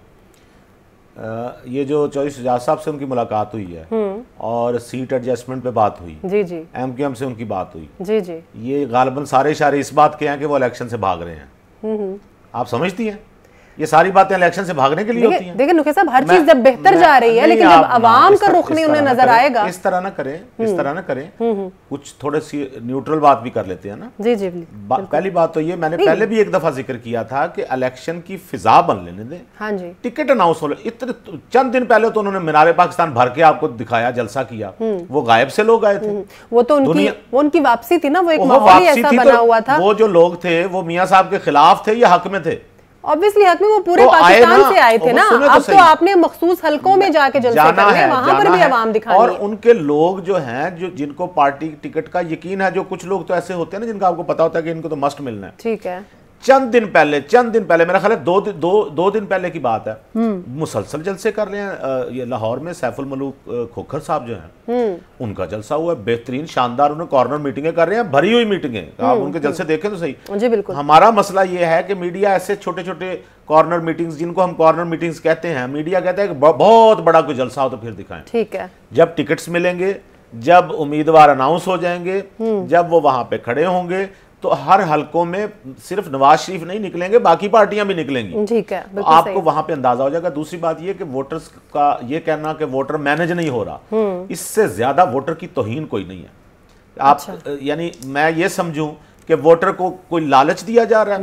ये जो चौधरी शुजात साहब से उनकी मुलाकात हुई है और सीट एडजस्टमेंट पे बात हुई, जी जी, एमक्यूएम से उनकी बात हुई, जी जी, ये गालिबन सारे इशारे इस बात के हैं कि वो इलेक्शन से भाग रहे हैं। आप समझती हैं ये सारी बातें इलेक्शन से भागने के लिए होती हैं। देखिए नुखैसा साहब, हर चीज जब बेहतर जा रही है, लेकिन जब अवाम का रुख नहीं उन्हें नजर आएगा। इस तरह ना करें, इस तरह ना करें, कुछ थोड़े सी न्यूट्रल बात भी कर लेते हैं ना। जी जी, पहली बात तो ये, मैंने पहले भी एक दफा जिक्र किया था कि इलेक्शन की फिजा बन लेने दें। हाँ जी, टिकट अनाउंस हो, इतने चंद दिन पहले तो उन्होंने मीनार पाकिस्तान भर के आपको दिखाया, जलसा किया, वो गायब से लोग आए थे। वो तो उनकी वापसी थी ना, वो एक माहौल ऐसा बना हुआ था। वो जो लोग थे वो मियाँ साहब के खिलाफ थे या हक में थे? ऑब्वियसली हक में, वो पूरे पाकिस्तान से आए थे ना। अब तो आपने मखसूस हलकों में जाके जलसे करने हैं, वहां पर भी आवाम दिखानी है। और उनके लोग जो हैं, जो जिनको पार्टी टिकट का यकीन है, जो कुछ लोग तो ऐसे होते हैं ना जिनका आपको पता होता है कि इनको तो मस्ट मिलना है। ठीक है, चंद दिन पहले मेरा ख्याल है दो दिन पहले की बात है, मुसलसल जलसे कर रहे हैं। ये लाहौर में सैफुल मलूक खोखर साहब जो हैं, उनका जलसा हुआ है, बेहतरीन शानदार, उन्होंने कॉर्नर मीटिंगें कर रहे हैं, भरी हुई मीटिंगें। आप उनके जलसे देखें तो सही। जी बिल्कुल। हमारा मसला ये है कि मीडिया ऐसे छोटे छोटे कॉर्नर मीटिंग्स, जिनको हम कॉर्नर मीटिंग्स कहते हैं, मीडिया कहता है कि बहुत बड़ा कोई जलसा हो तो फिर दिखाएं। ठीक है, जब टिकट्स मिलेंगे, जब उम्मीदवार अनाउंस हो जाएंगे, जब वो वहां पे खड़े होंगे, तो हर हलकों में सिर्फ नवाज शरीफ नहीं निकलेंगे, बाकी पार्टियां भी निकलेंगी। ठीक है, तो आपको वहां पे अंदाजा हो जाएगा। दूसरी बात ये कि वोटर्स का ये कहना कि वोटर मैनेज नहीं हो रहा, इससे ज्यादा वोटर की तौहीन कोई नहीं है। आप यानी मैं ये समझूं कि वोटर को कोई लालच दिया जा रहा है,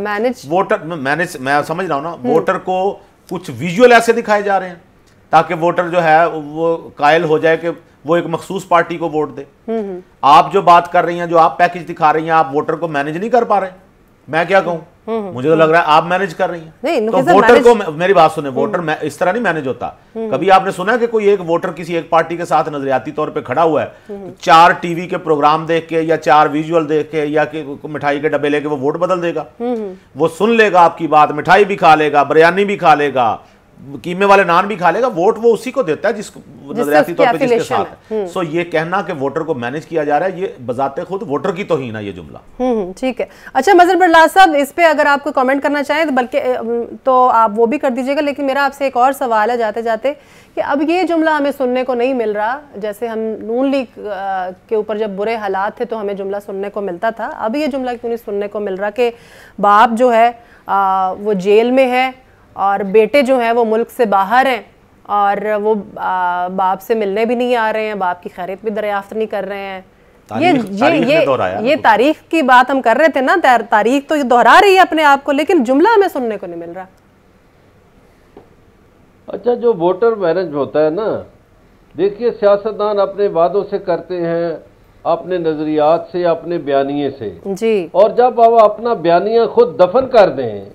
मैनेज मैं समझ रहा हूं ना, वोटर को कुछ विजुअल ऐसे दिखाए जा रहे हैं ताकि वोटर जो है वो कायल हो जाए कि वो एक मखसूस पार्टी को वोट दे। आप जो बात कर रही हैं, जो आप पैकेज दिखा रही हैं, आप वोटर को मैनेज नहीं कर पा रहे। मैं क्या कहूं, मुझे तो लग रहा है आप मैनेज कर रही हैं। तो वोटर को, मेरी बात सुने, वोटर इस तरह नहीं मैनेज होता। कभी आपने सुना कि कोई एक वोटर किसी एक पार्टी के साथ नजरियाती तौर पे खड़ा हुआ है, तो 4 टीवी के प्रोग्राम देख के या 4 विजुअल देख के या कि मिठाई के डब्बे लेके वो वोट बदल देगा? वो सुन लेगा आपकी बात, मिठाई भी खा लेगा, बिरयानी भी खा लेगा, कीमे वाले नान भी खा लेगा, वोट वो उसी को देता है जिसको नजरियाती तौर पे जिसके साथ है। सो ये कहना कि वोटर को मैनेज किया जा रहा है, ये बजाते खुद वोटर की तौहीन है ये जुमला। ठीक है। अच्छा मजहर बरलास साहब, इस पे अगर आपको कमेंट करना चाहें बल्कि तो आप वो भी कर दीजिएगा, लेकिन मेरा आपसे एक और सवाल है जाते जाते कि अब ये जुमला हमें सुनने को नहीं मिल रहा। जैसे हम नून लीग के ऊपर जब बुरे हालात थे तो हमें जुमला सुनने को मिलता था, अब ये जुमला क्यों नहीं सुनने को मिल रहा कि बाप जो है वो जेल में है और बेटे जो हैं वो मुल्क से बाहर हैं और वो बाप से मिलने भी नहीं आ रहे हैं, बाप की खैरियत भी दरियाफ्त नहीं कर रहे हैं। ये तारीख की बात हम कर रहे थे ना, तारीख तो ये दोहरा रही है अपने आप को, लेकिन जुमला हमें सुनने को नहीं मिल रहा। अच्छा, जो वोटर मैनेज होता है ना, देखिए सियासतदान अपने वादों से करते हैं, अपने नजरियात से, अपने बयानिए से जी, और जब वो अपना बयानिया खुद दफन कर दें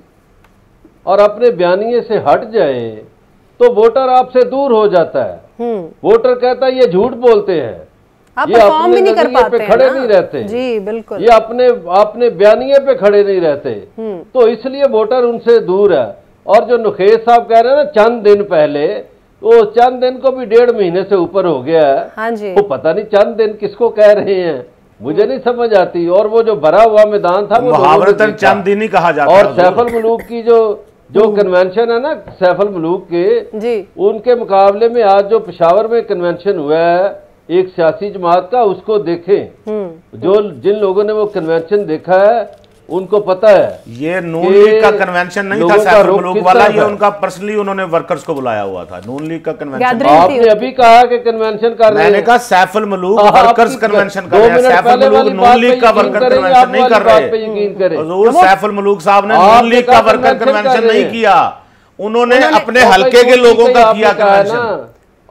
और अपने बयानिए से हट जाए तो वोटर आपसे दूर हो जाता है। वोटर कहता है ये झूठ बोलते हैं, आप ये परफॉर्म अपने भी नहीं कर नजरिए पाते पे हैं खड़े ना? नहीं रहते जी बिल्कुल, ये अपने बयानिए पे खड़े नहीं रहते, तो इसलिए वोटर उनसे दूर है। और जो नुखेज साहब कह रहे हैं ना चंद दिन पहले, तो चंद दिन को भी 1.5 महीने से ऊपर हो गया है। हाँ जी, वो पता नहीं चंद दिन किसको कह रहे हैं, मुझे नहीं समझ आती। और वो जो भरा हुआ मैदान था वो मुहावरतन चंद दिन ही कहा जाता है। और सैफुल मलूक की जो कन्वेंशन है ना सैफुल मलूक के जी, उनके मुकाबले में आज जो पेशावर में कन्वेंशन हुआ है एक सियासी जमात का, उसको देखें। जो जिन लोगों ने वो कन्वेंशन देखा है उनको पता है ये नून लीग का कन्वेंशन नहीं था सैफुल मलूक वाला, ये उनका पर्सनली उन्होंने वर्कर्स को बुलाया हुआ था। नून लीग का कन्वेंशन आपने अभी कहा कि कन्वेंशन कर रहे हैं, मैंने कहा सैफुल मलूक वर्कर्स कन्वेंशन कर रहे हैं। सैफुल मलूक नून लीग का वर्कर कन्वेंशन नहीं कर रहे। हुजूर सैफुल मलूक साहब ने नून लीग का वर्कर कन्वेंशन नहीं किया, उन्होंने अपने हलके के लोगों का किया कन्वेंशन।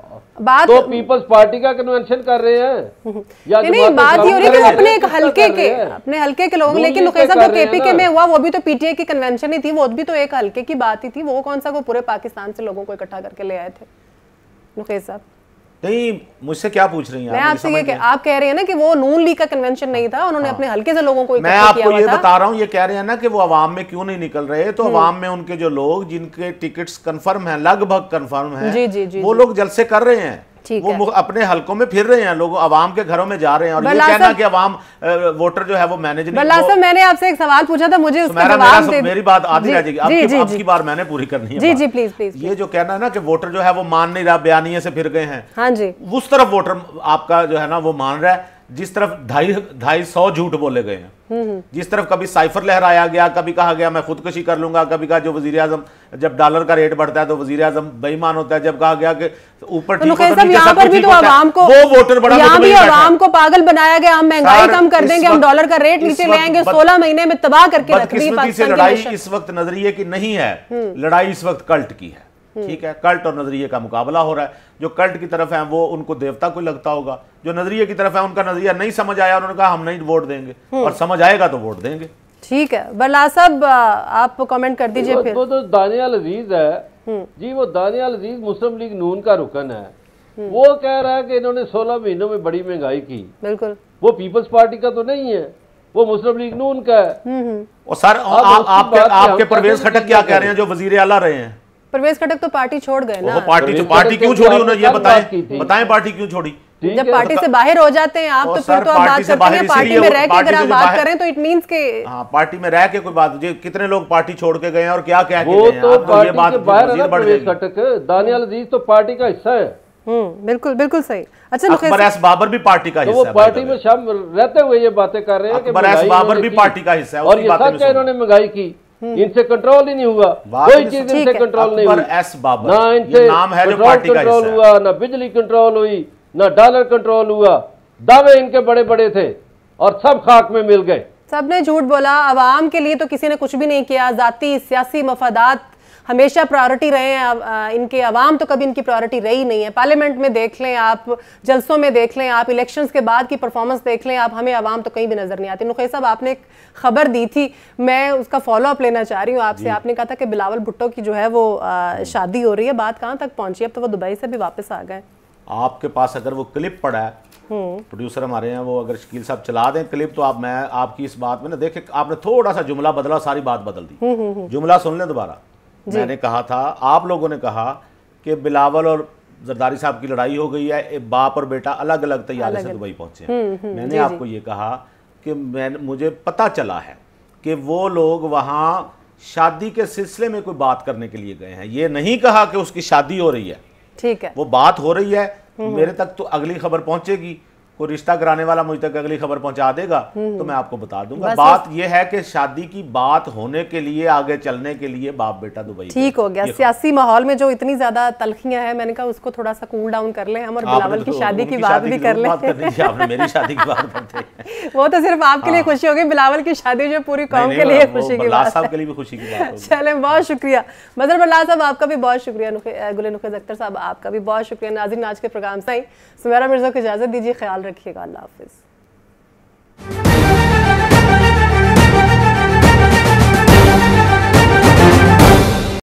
बात तो पीपल्स पार्टी का कन्वेंशन कर रहे हैं या नहीं, बात ये हो रही है कि वो अपने एक अपने हल्के के लोग, लेकिन नुखैर साहब जो केपी के में हुआ वो भी तो पीटीआई की कन्वेंशन ही थी, वो भी तो एक हल्के की बात ही थी। वो कौन सा वो पूरे पाकिस्तान से लोगों को इकट्ठा करके ले आए थे नुखैर साहब? नहीं, मुझसे क्या पूछ रही हैं मैं आपसे ये आप कह रहे हैं ना कि वो नून लीग का कन्वेंशन नहीं था, उन्होंने अपने हल्के से लोगों को मैं आपको ये बता रहा हूँ, ये कह रहे हैं ना कि वो अवाम में क्यों नहीं निकल रहे, तो अवाम में उनके जो लोग जिनके टिकट्स कंफर्म हैं, लगभग कंफर्म हैं, वो लोग जलसे कर रहे हैं, वो अपने हल्कों में फिर रहे हैं, लोग अवाम के घरों में जा रहे हैं। और ये कहना कि अवाम वोटर जो है वो मैनेज नहीं। बल्ला साहब, मैंने आपसे एक सवाल पूछा था, मुझे उसका जवाब दे। मेरी बात आधी रह जाएगी, आपकी बार मैंने पूरी करनी है। जी जी प्लीज प्लीज। ये जो कहना है ना कि वोटर जो है वो मान नहीं रहा, बयानिए से फिर गए हैं, हाँ जी, उस तरफ वोटर आपका जो है ना वो मान रहा है जिस तरफ 250 झूठ बोले गए हैं। जिस तरफ कभी साइफर लहराया गया, कभी कहा गया मैं खुदकुशी कर लूंगा, कभी कहा जो वजीर आजम जब डॉलर का रेट बढ़ता है तो वजीर आजम बेईमान होता है, जब कहा गया कि ऊपर ठीक होता है, यहाँ पर भी तो आवाम को, वो वोटर बड़ा यहाँ भी आवाम को पागल बनाया गया। हम महंगाई कम कर देंगे, हम डॉलर का रेट नीचे ले आएंगे, 16 महीने में तबाह करके रख दी पाकिस्तान की। लड़ाई इस वक्त नजरिए की नहीं है, लड़ाई इस वक्त कल्ट की है। ठीक है, कल्ट और नजरिए का मुकाबला हो रहा है। जो कल्ट की तरफ है वो उनको देवता को लगता होगा, जो नजरिए की तरफ है उनका नजरिया नहीं समझ आया, उन्होंने कहा हम नहीं वोट देंगे, और समझ आएगा तो वोट देंगे। ठीक है, बल्ला साहब आप कमेंट कर दीजिए फिर। वो तो दानियाल अजीज है जी, वो दानियाल अजीज मुस्लिम लीग नून का रुकन है। वो कह रहा है कि इन्होंने 16 महीनों में बड़ी महंगाई की। बिल्कुल, वो पीपल्स पार्टी का तो नहीं है, वो मुस्लिम लीग नून का है। और सर आपके परवेज खटक क्या कह रहे हैं जो वजीर आला रहे हैं? परवेज खटक तो पार्टी छोड़ गए ना। पार्टी क्यों छोड़ी उन्होंने, ये बताएं पार्टी क्यों छोड़ी? जब पार्टी से बाहर हो जाते हैं आप तो फिर तो आप बात करते हैं पार्टी में रह के, अगर आप बात करें तो इट मींस के हाँ पार्टी में रह के कोई बात। कितने लोग पार्टी छोड़ के गए हैं और क्या क्या वो तो पार्टी के बाहर है ना परवेज खटक। दानियाल अजीज तो पार्टी का हिस्सा है। बिल्कुल बिल्कुल सही। अच्छा, अकबर एस बाबर भी पार्टी का हिस्सा है। वो पार्टी में शामिल रहते हुए ये बातें कर रहे हैं कि अकबर एस बाबर भी पार्टी का हिस्सा है, और ये सच है इन्होंने महंगाई की, इनसे कंट्रोल ही नहीं हुआ, कोई चीज इनसे कंट्रोल नहीं हुई। ना इनसे कंट्रोल हुआ, ना बिजली कंट्रोल हुई, ना डॉलर कंट्रोल हुआ। दावे इनके बड़े बड़े थे और सब खाक में मिल गए। सबने झूठ बोला। अवाम के लिए तो किसी ने कुछ भी नहीं किया। जाती सियासी मफादात हमेशा प्रायोरिटी रहे हैं इनके। अवाम तो कभी इनकी प्रायोरिटी रही नहीं है। पार्लियामेंट में देख लें आप, जलसों में देख लें आप, इलेक्शंस के बाद की परफॉर्मेंस देख लें आप, हमें अवाम तो कहीं भी नजर नहीं आती। नुखैर साहब, आपने एक खबर दी थी, मैं उसका फॉलो अप लेना चाह रही हूँ आपसे। आपने कहा था कि बिलावल भुट्टो की जो है वो शादी हो रही है। बात कहाँ तक पहुंची? अब तो वो दुबई से भी वापस आ गए। आपके पास अगर वो क्लिप पड़ा है, प्रोड्यूसर हमारे हैं, वो अगर शकील साहब चला दें क्लिप, तो मैं आपकी इस बात में ना, देखे आपने थोड़ा सा जुमला बदला, सारी बात बदल दी। जुमला सुन लें दोबारा। मैंने कहा था, आप लोगों ने कहा कि बिलावल और जरदारी साहब की लड़ाई हो गई है, बाप और बेटा अलग अलग तैयारी से दुबई पहुंचे हैं। मैंने आपको ये कहा कि मुझे पता चला है कि वो लोग वहां शादी के सिलसिले में कोई बात करने के लिए गए हैं। ये नहीं कहा कि उसकी शादी हो रही है। ठीक है, वो बात हो रही है, मेरे तक तो अगली खबर पहुंचेगी। कोई रिश्ता कराने वाला मुझ तक अगली खबर पहुंचा देगा तो मैं आपको बता दूंगा। बात यह है कि शादी की बात होने के लिए, आगे चलने के लिए बाप बेटा दुबई ठीक हो गया। सियासी माहौल में जो इतनी ज्यादा तलखियां हैं, मैंने कहा उसको थोड़ा सा कूल डाउन कर लें हम और बिलावल की शादी की बात भी कर लें। आपने मेरी शादी की बात करते वो तो सिर्फ आपके लिए खुशी होगी, बिलावल की शादी जो पूरी कौम के लिए खुशी की बात साहब के लिए भी खुशी की बात होगी। चले, बहुत शुक्रिया मजहर बल्ला साहब, आपका भी बहुत शुक्रिया। गुल नुखैज़ अख्तर साहब, आपका भी बहुत शुक्रिया। नाज़रीन, आज के प्रोग्राम से ही सुमेरा मिर्जा को इजाजत दीजिए, ख्याल रखिएगा, अल्लाह हाफिज़।